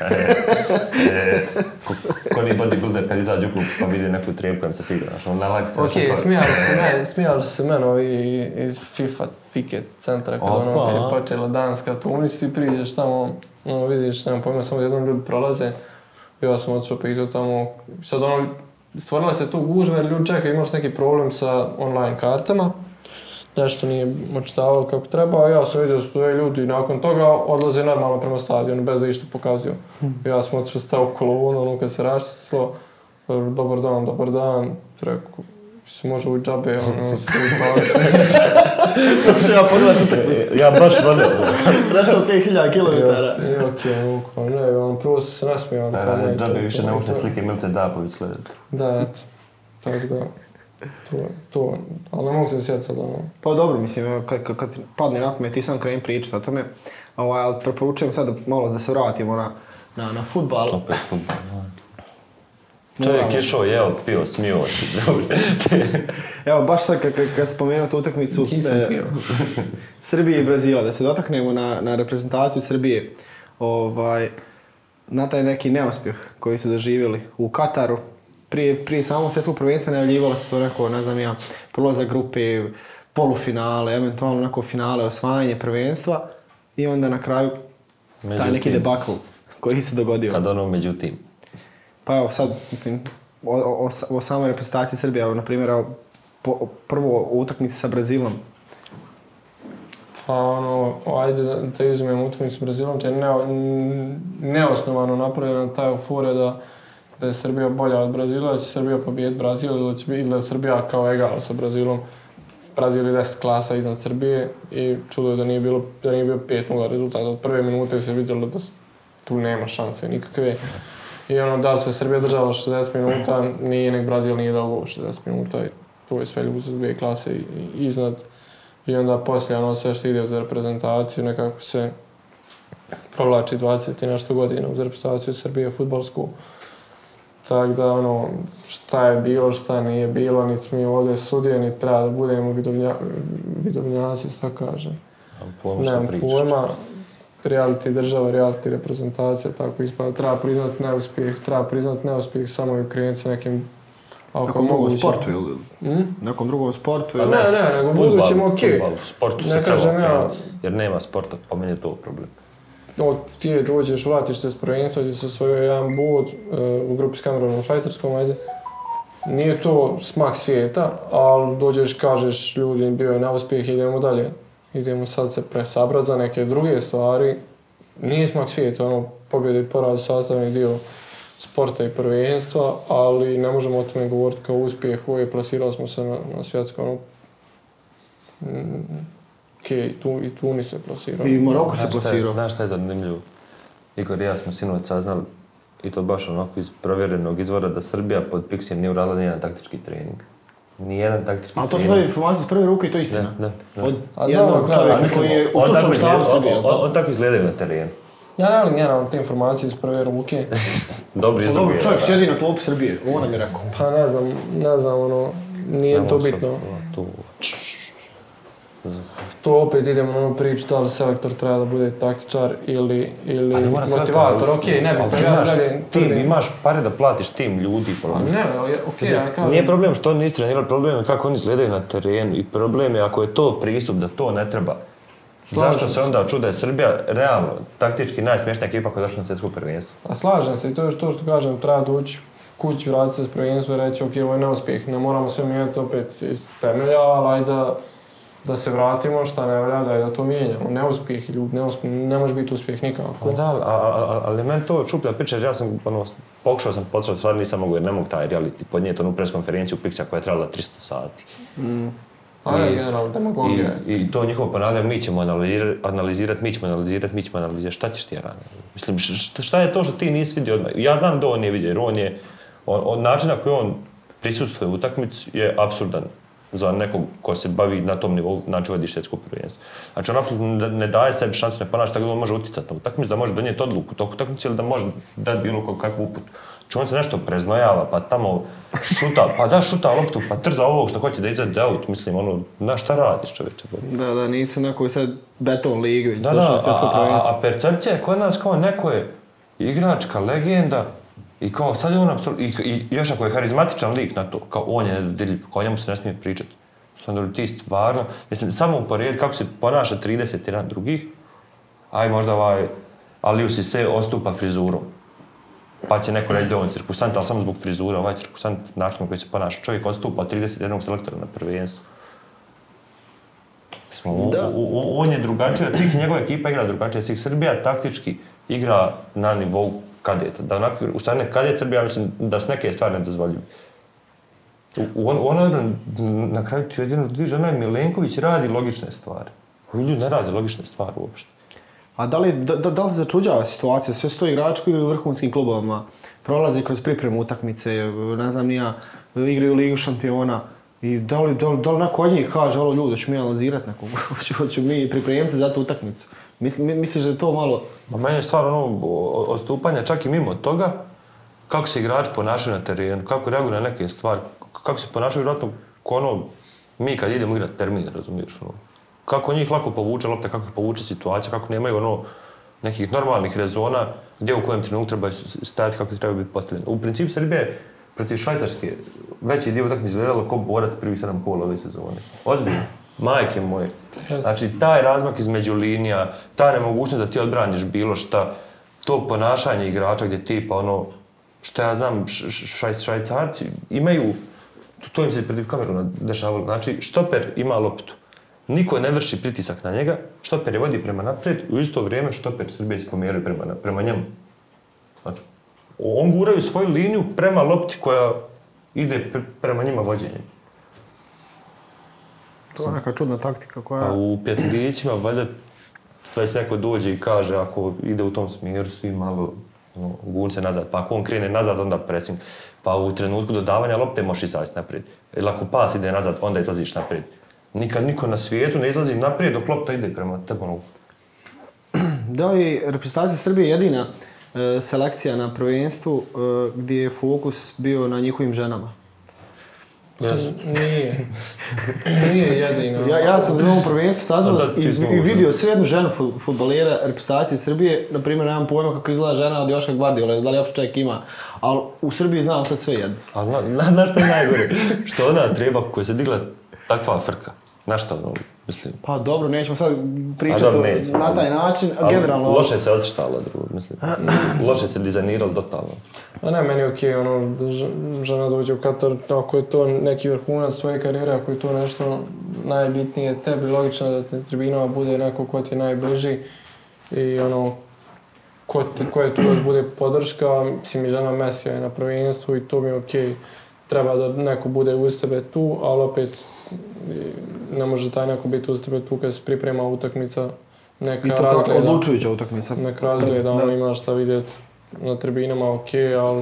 Ko nije bodybuilder kad izađe u klub pa vidi neku trijepu kojem se sigra. Ok, smijali su se meni iz FIFA ticket centra kad je počela Danska Tunis i priđeš tamo, vidiš, nemam pojma, samo jednom ljudi prolaze. Ja sam otišao pitao tamo, sad stvorila se tu gužva jer ljudi čekaju, imali su neki problem sa online kartama. Nešto nije očitavao kako treba, a ja sam vidio da su ljudi nakon toga odlaze normalno prema stadionu, bez da išta pokazuju. Ja sam otišao stao u kolonu, kad se raščistilo, dobar dan, rekao, se može u džabe, se tu pala Došao ja pogledati utakmicu. Ja baš volim. Prešao 5000 kilometara. Ok, prvo su se nasmijali. Džabe više ne ušte slike Milice Dabović gledati. Da, eto, tako da. To, ali ne mogu se sjetiti sad Pa dobro, mislim, kad padne na pamet, ti sam krenim pričati o tome, ali preporučujem sad malo da se vratimo na fudbal. Opet fudbal, Čovjek je šao, jeo, pio, smio se. Evo, baš sad kad spomenuo tu utakmicu Srbije i Brazila, da se dotaknemo na reprezentaciju Srbije, na taj neki neuspjeh koji su doživjeli u Kataru. Prije samog svjetskog prvenstva najavljivalo se to neko, ne znam ja, prolazak grupe, polufinale, eventualno neko finale, osvajanje prvenstva i onda na kraju taj neki debakl koji se dogodio. Kad međutim. Pa evo sad, mislim, o samoj reprezentaciji Srbije, na primjer, prvo utakmici sa Brazilom. Pa ajde da uzmemo utakmicu s Brazilom, te je neosnovano napravljena ta euforija da je Srbija bolja od Brazila, da će Srbija pobijediti Brazil ili da je Srbija kao egal sa Brazilom. Brazil je 10 klasa iznad Srbije i čudo je da nije bio 5-0 rezultat. Od prve minute se vidjelo da tu nema šanse nikakve. I da li se Srbija držala 60 minuta, nek Brazil nije dao gol 60 minuta i tu je sve ljudi su 2 klase iznad. I onda poslije sve što ide za reprezentaciju nekako se provlači 20 i nešto godina uz reprezentaciju Srbije fudbalsku. Tako da šta je bilo, šta nije bilo, niti smo mi ovdje sudije, niti treba da budemo vidovnjaci, tako kažem. Nemam pojma, reality država, reality reprezentacija, tako ispada. Treba priznat neuspjeh samo i krenuti sa nekim... Nekom drugom sportu ili? Nekom drugom sportu ili? Ne, nego budućim okej. U sportu se treba krenuti, jer nema sporta, pa meni je to problem. Ti dođeš, vratiš se s prvenstva, ti se osvojio jedan bod u grupi s Kamerunom u Švajcarskom, ajde. Nije to smak svijeta, ali dođeš, kažeš ljudi, bio je neuspjeh, idemo dalje. Idemo sad se presabrat za neke druge stvari. Nije smak svijeta, pobjede i poraz sastavni dio sporta i prvenstva, ali ne možemo o tome govoriti kao uspjeh. Plasirali smo se na svjetsko, i Tunis se plasirao. I Maroko se plasirao. Znaš šta je zanimljivo? Igor i ja smo sinoć saznali, i to baš onako iz provjerenog izvora, da Srbija pod Pixijem nije uradila nijedan taktički trening. Nijedan taktički trening. Ali to su dali informacije iz prve ruke i to je istina. Da. Od jednog čovjeka koji je u stručnom štabu Srbije. On tako izgledaju na terenu. Ja ne volim njena te informacije iz prve ruke. Dobro iz druge. Čovjek sjedi na klupi Srbije, ovo nam je rekao. Pa ne znam, nije to bitno. Tu opet idemo na onu priču da li selektor treba da bude taktičar ili motivator. Okej, ne bi. Ti imaš pare da platiš tim ljudi. Ja kažem. Nije problem što oni nisu trenirali, problem je kako oni izgledaju na terenu i problem je ako je to pristup da to ne treba. Zašto se onda čuda je Srbija realno taktički najsmješnija ekipa koja je došla na svjetsko prvenstvo? A slažem se i to je to što kažem, treba doći kući vratiti se s prvenstva i reći ok, ovo je neuspjeh, ne moramo sve mijenjati opet iz temelja, ali ajde da se vratimo, šta ne valja, da to mijenjamo. Neuspjeh ili ne može biti uspjeh nikako. Da, ali meni to šuplja priča, jer ja sam, pokušao sam podsjećati, stvarno nisam mogu jer ne mogu taj reality podnijeti onu preskonferenciju Pixija koja je trebala 300 sati. I to njihovo ponavljanje, mi ćemo analizirati, šta ćeš ti rano? Mislim, šta je to što ti nisi vidio odmah? Ja znam da on nije vidio, jer on je, od načina koji on prisustvuje u utakmici je apsurdan za nekog ko se bavi na tom nivou, znači vodi svjetsko prvenstvo. Znači on apsolutno ne daje sebi šansu, ne ponaša tako da on može utjecati na utakmicu, da može donijeti odluku tog utakmice ili da može dati bilo kakvu uputu. Znači on se nešto preznojava, pa tamo šuta loptu, pa trza ovog što hoće da izvede out, mislim, na šta radiš čovječe? Da, nisu neko sad beton ligi, već slušali svjetsko prvenstvo. A percepcija je kod nas kao neko je igračka, legenda, i kao sad je on apsolutno, i još ako je harizmatičan lik na to, kao on je nedodirljiv, kao njemu se ne smije pričati. Stvarno ti stvarno, mislim, samo uporediti kako se ponaša 31 drugih, aj možda Aliou Cissé ostupa frizurom. Pa će neko reći da je on cirkusant, ali samo zbog frizura, ovaj cirkusant načinom koji se ponaša. Čovjek ostupa od 31 selektora na prvenstvu. On je drugačiji od svih, njegova ekipa igra drugačije od svih. Srbija taktički igra na nivou kadeta. Da onako, u stvari kadet Srbija, mislim da su neke stvari nedozvoljive. U onoj odbrani, na kraju ti jedino dvije žena je Milenković radi logične stvari. Ljudi ne radi logične stvari uopšte. A da li začuđava situacija? Sve su to igrači koji igraju u vrhunskim klubovima, prolaze kroz pripremu utakmice, ne znam nija, igraju Ligu šampiona. I da li neko od njih kaže, ovo ljudi, hoću mi analizirati nekog, hoću mi pripremiti za tu utakmicu. Misliš da je to malo... Meni je stvarno odstupanja čak i mimo toga, kako se igrači ponašaju na terenu, kako reaguju na neke stvari, kako se ponašaju vjerojatno ko mi kad idemo igrati termin, razumiješ, kako njih lako povuče lopte, kako ih povuče situacija, kako nemaju nekih normalnih rezona, gdje u kojem trenutku trebaju stajati, kako treba biti postavljeno. U principu Srbija je protiv Švajcarske veći dio utakmice izgledalo kao borac prvi 7 kola ove sezone. Ozbiljno, majke moje. Znači, taj razmak između linija, ta nemogućnost da ti odbraniš bilo šta, to ponašanje igrača gdje tipa što ja znam, Švajcarci imaju, to im se pred kamerom dešavalo, znači štoper ima loptu. Niko ne vrši pritisak na njega, štoper je vodi prema naprijed i u isto vrijeme štoper Srbije se pomjeruje prema njemu. Znači, on guraju svoju liniju prema lopti koja ide prema njima vođenjem. To je neka čudna taktika koja... A u pjetlićima valjda već neko dođe i kaže ako ide u tom smjeru svi malo gun se nazad, pa ako on krene nazad onda pressing. Pa u trenutku dodavanja lopte možeš izaći naprijed. Ili ako pas ide nazad onda izlaziš naprijed. Nikad niko na svijetu ne izlazi naprijed dok lopta ide prema tebi. Da li reprezentacija Srbije jedina selekcija na prvenstvu gdje je fokus bio na njihovim ženama? Nije jedino. Ja sam na ovom prvenstvu saznao i vidio sve jednu ženu fudbalera reprezentacije Srbije. Na primjer, nemam pojma kako izgleda žena od Joška Gvardiola, da li uopće čovjek ima. Ali u Srbiji znam sad sve jedno. Ali znaš što je najgore? Što ona treba koja se digla takva frka. Znaš što mislim? Pa dobro, nećemo sad pričati na taj način. Generalno... Loše se odsještalo, mislim. Loše se dizajniralo totalno. A ne, meni je okej, žena dođe u Katar, ako je to neki vrhunac tvoje karijere, ako je to nešto najbitnije tebi, logično da te tribinama bude neko ko ti je najbliži i ko je tu da bude podrška, mislim i žena Mesija je na prvenstvu i to mi je okej. Treba da neko bude uz tebe tu, ali opet ne može taj neko biti uz tebe tu kad se priprema utakmica, neka razgleda. I to kao odlučujuća utakmica. Neka razgleda, ima šta vidjeti na tribinama, okej, ali...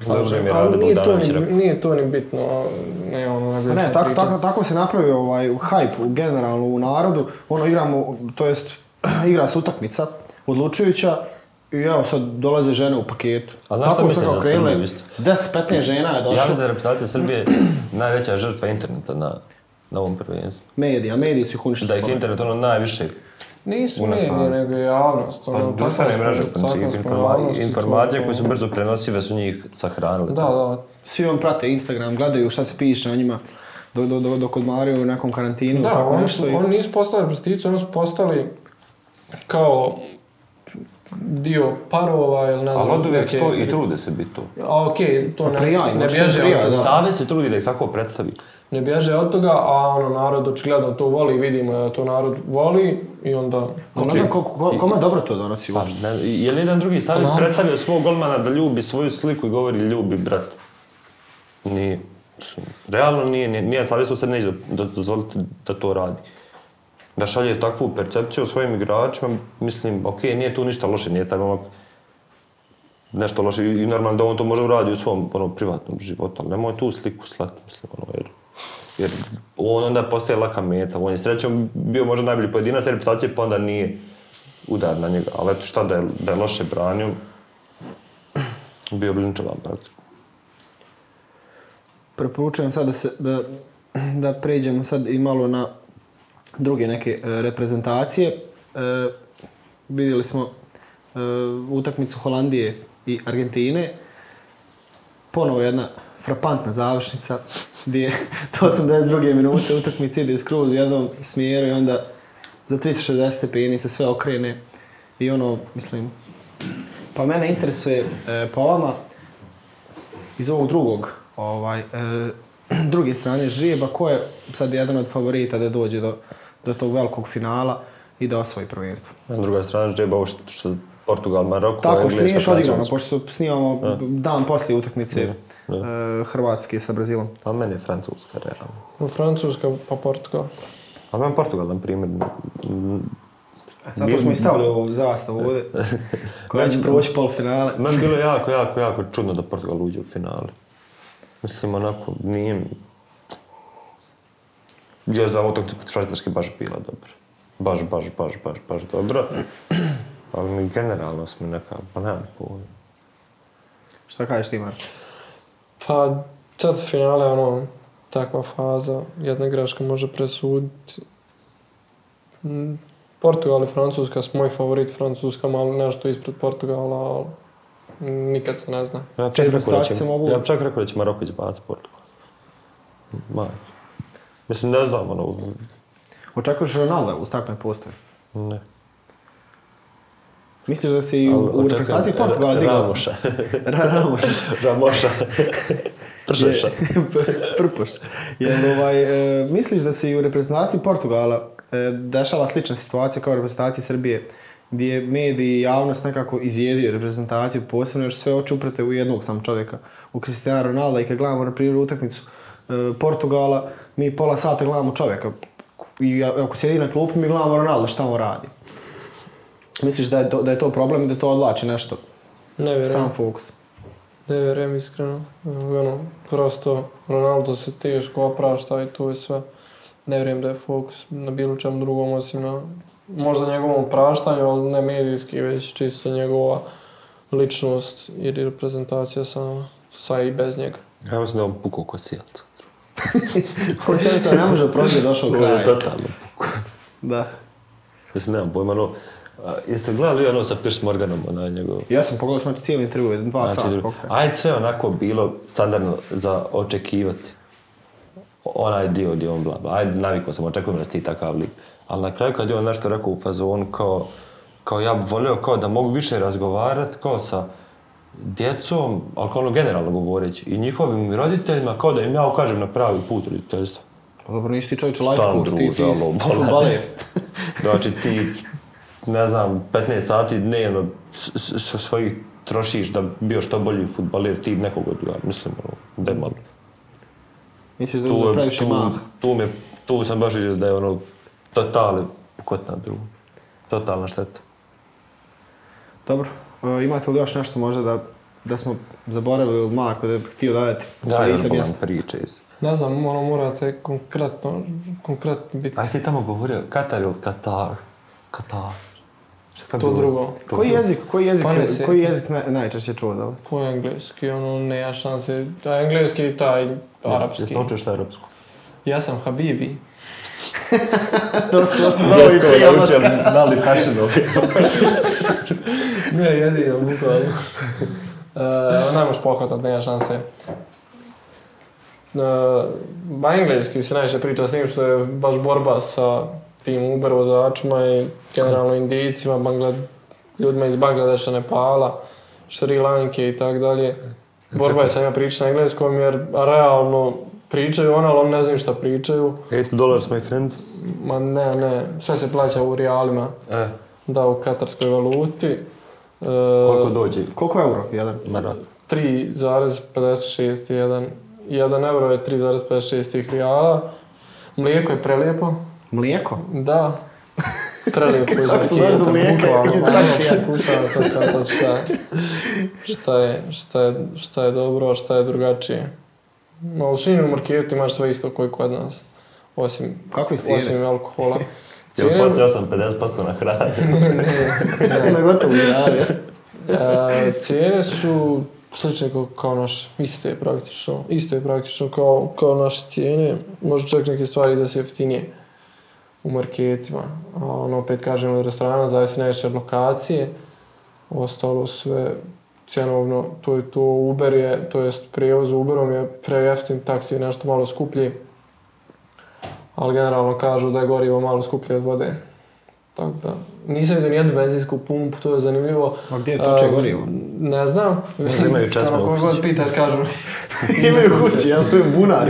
Nije to ni bitno, ne nego ne, tako se napravio hype generalno u narodu, igramo, to jest igra se utakmica, odlučujuća, i evo sad dolaze žene u paketu. A znaš što mislim za Srbiju isto? 10-15 žena je došlo. Ja mislim da je reprezentacija Srbije najveća žrtva interneta na ovom prvenstvu. Mediji su ih uništili. Da ih internet najviše... Nisu medije, nego je javnost. Društvene mreže, informacije koje su brzo prenosive su njih sahranili. Da. Svi prate Instagram, gledaju šta se piše na njima dok odmaraju u nekom karantinu. Da, oni nisu postali reprezentaciju, oni su postali kao dio parova ili ne znam. Ali od uvijek to i trude se biti to. A okej, to ne možda bježe prija, od toga. Savez se trudi da ih tako predstavi. Ne bježe od toga, a ono, narod očigledno to voli, vidimo da to narod voli i onda... Ali ne znam kome dobro to donosi uopšte. Je li jedan drugi savez predstavio svog golmana da ljubi svoju sliku i govori ljubi brat? Nije. Realno nije. Nijedan savez to sad neće dozvoliti da to radi. Da šalje takvu percepciju o svojim igračima, mislim, okej, nije tu ništa loše, nije taj momak nešto loše i normalno da on to može uraditi u svom privatnom životu, ali nemoj tu sliku slati, mislim, jer on onda postaje laka meta, on je srećom bio možda najbolji pojedinac reputacije, pa onda nije udar na njega, ali eto šta da je loše branio, bio bi linčovan praktično. Preporučujem sad da pređemo sad i malo na druge neke reprezentacije. Vidjeli smo utakmicu Holandije i Argentine. Ponovo jedna frapantna završnica gdje je do 82. minute utakmice ide skroz u jednom smjeru i onda za 360 stepeni se sve okrene i mislim, pa mene interesuje po vama iz ovog druge strane žrijeba, ko je sad jedan od favorita da dođe do tog velikog finala i da osvoji prvenstvo? Na drugoj strani žrijeba ovo što Portugal, Maroko, tako, Engleska, što nije još odigrano, Francuska. pošto snimamo dan poslije utakmice Hrvatske sa Brazilom. A meni je Francuska, realno. Francuska pa Portugal. A meni Portugal, na primjer. Zato smo i stavili ovu zastavu ovdje, koja će proći polufinale. Meni bilo jako čudno da Portugal uđe u finale. Mislim, onako, nije... Ja za utakmicu Švajcarske baš bila dobro. Baš dobro. Ali mi generalno smo pa nemam pojma. Šta kažeš ti, Marko? Pa, četvrtfinale, takva faza, jedna greška može presuditi. Portugal i Francuska su moj favorit, Francuska malo nešto ispred Portugala, ali nikad se ne zna. Ja bi čak rekao da će Maroko izbaciti Portugal. Majke. Mislim, ne znam, Očekuješ Ronalda u takvoj postavi? Ne. Misliš da se i u reprezentaciji Portugala digao? Ramoša. Tržeša. Prpoš. Misliš da se i u reprezentaciji Portugala dešava slična situacija kao u reprezentaciji Srbije, gdje mediji i javnost nekako izjedio reprezentaciju, posebno jer sve oči uprete u jednog sam čovjeka, u Cristiano Ronalda, i kad gledamo na primjer utakmicu Portugala, mi pola sata gledamo čovjeka. I ako sjedi na klupu, mi gledamo Ronalda šta on radi. Misliš da je to problem i da to odvlači nešto? Ne vjerujem. Sam fokus. Ne vjerujem iskreno. Prosto Ronaldo se teško oprašta i to je sve. Ne vjerujem da je fokus na bilo čem drugom osim na možda njegovom opraštanju, ali ne medijski, već čisto njegova ličnost i reprezentacija sama. Sa i bez njega. Ja mislim da on pukao ko sjelca. On se ne može proći došao u kraj. Totalno pukao. Da. Mislim, nemam pojma, jeste gledali sa Piers Morganom, njegov... Ja sam pogledao smo cijeli intervju, 2 sata pokraj. Ajde sve onako bilo standardno za očekivati. Onaj dio gdje on bla. Ajde, navikao sam, očekujem da si ti takav lik. Ali na kraju kad je on nešto rekao u fazonu kao ja bih volio kao da mogu više razgovarati kao sa djecom, ali kao generalno govoreći, i njihovim roditeljima, kao da im ja ukažem na pravi put roditeljstva. Dobro, nisi ti čovječe life coach, ti futbaler. Znači ti, ne znam, 15 sati dnevno svojih trošiš da bio što bolji futbaler, ti nekog odgledaj, mislim, da je malo. Misliš da previše mah? Tu sam baš vidio da je totalno pukotna druga. Totalna šteta. Dobro, imate li još nešto možda da smo zaboravili od Marko da je htio dati sa lica mjesta? Priče iz... Ne znam, morate konkretno biti. A si ti tamo govorio Katar ili Katar? To drugo. Koji jezik najčešće čuo da li? Po engleski, nema šanse. Engleski i taj arapski. Jesi naučio šta je arapsko? Ja sam Habibi. To je to naučio Nali Hašinov. Ne, jedino, bukvalno. Ne možeš pohvatati, nema šanse. Engleski se najviše priča s njim što je baš borba sa tim Uber vozačima i generalno Indijcima, ljudima iz Bangladeša, Nepala, Šri Lanke i tako dalje. Borba je sa njima pričati na engleskom jer realno pričaju ali oni ne znaju šta pričaju. $8 my friend. Ma ne, sve se plaća u rijalima. Da, u katarskoj valuti. Koliko dođe? Koliko euro jedan? 3,56 1 euro je 3,56 tih rijala. Mlijeko je prelijepo. Mlijeko? Da. Prelijepo iz Kako su došli do mlijeka? Pokušavam sam shvatati šta je dobro, a šta je drugačije. No, u šinu marketu imaš sve isto koji kod nas. Osim alkohola. Cijene... Poslije 50% na hrani. Ne. Na gotovu hrani. Cijene su slične kao naše. Isto je praktično kao naše cijene. Možda čak neke stvari da su jeftinije u marketima. Opet kažem od restorana, zavisi najviše od lokacije. Ostalo sve cjenovno, to je to. Uber je, to jest prijevoz Uberom je prejeftin, taksi je nešto malo skuplji. Ali generalno kažu da je gorivo malo skuplje od vode. Tako da, nisam vidio nijednu benzinsku pumpu, to je zanimljivo. A gdje je toče gorivo? Ne znam. Imaju česme u kući. God pitaš, kažu. Imaju kući, jel? To je bunar.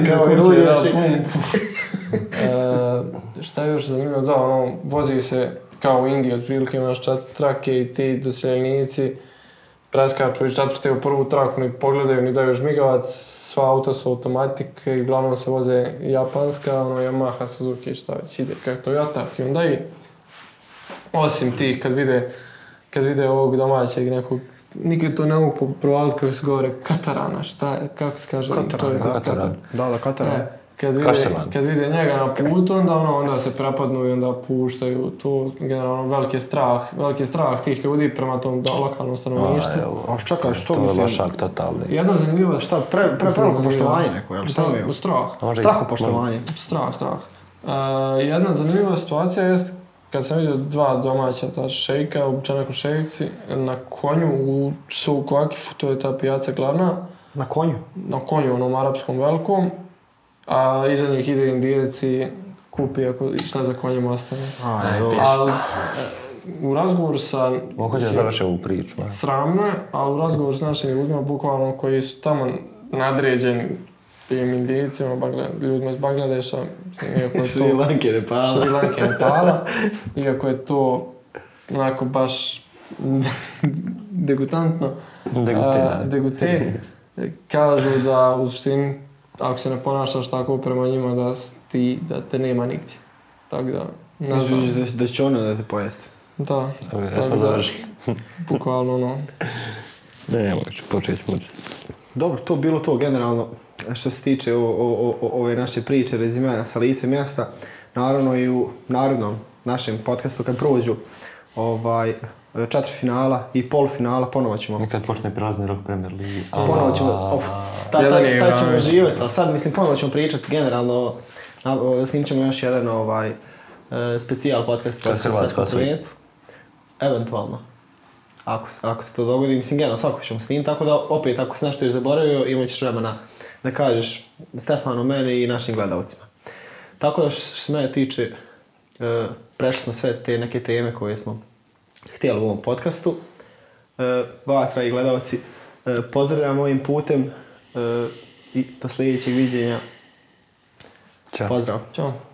Šta je još zanimljivo? Da, vozi se kao u Indiji, otprilike imaš 4 trake i ti doseljenici preskaču iz 4. u prvu traku, ni pogledaju, ni daju žmigavac, sva auta su automatike i uglavnom se voze japanska, Yamaha, Suzuki, šta već ide, kako Toyota, Hyundai. Osim ti kad vide ovog domaćeg nekog, nikad to ne mogu provaliti kako se govore Katarana, šta je, kako se kaže? Kataran. Da, Kataran. Kad vide njega na putu, onda se prepadnu i onda puštaju. To generalno veliki strah tih ljudi prema tom lokalnom stanovništvu. A čekaj, što mislim? To je lošak totalni. Jedna zanimljiva... Šta, preveliko poštovanje neko, jel? Šta je? Strah. Strahopoštovanje. Strah. Jedna zanimljiva situacija jest kad sam vidio 2 domaća šejka, običajno ko šejci, na konju u Souku Akifu, to je ta pijaca glavna. Na konju? Na konju, onom arapskom velikom. A iza njih ide Indijac i kupi šta za konjem ostane. Ali u razgovoru sa... Mogu završiti ovu priču. Sramno je, ali u razgovoru s našim ljudima, bukvalno koji su tamo nadređeni tim Indijicima, ljudima iz Bangladeša, Šri Lanke, Nepala, iako je to onako baš degutantno. Degute. Kažu da u suštini ako se ne ponašaš tako prema njima da te nema nigdje. Tako da, ne znam. Da će ono da te pojeste. Da. Tako da, bukvalno Ne moću, početi. Dobro, to bilo to generalno što se tiče ove naše priče, rezimea sa lice mjesta. Naravno i u narodnom našem podcastu kad prođu 4 finala i polufinala, ponovo ćemo... Kad počne prazni rok Premier Ligi. Ponovo ćemo... Tad ćemo živjeti, ali sad mislim ponovo ćemo pričati generalno, snim ćemo još jedan specijal podcast o svjetskom prvenstvu. Eventualno. Ako se to dogodi, mislim generalno svako ćemo snimiti, tako da opet ako si nešto još zaboravio, imat ćeš vremena da kažeš Stefanu, meni i našim gledalcima. Tako da što se mene tiče, prešli smo sve te neke teme koje smo htjeli u ovom podcastu. Vas, dragi gledalci, pozdravljam ovim putem i do sljedećeg viđenja. Ćao. Pozdrav. Ćao.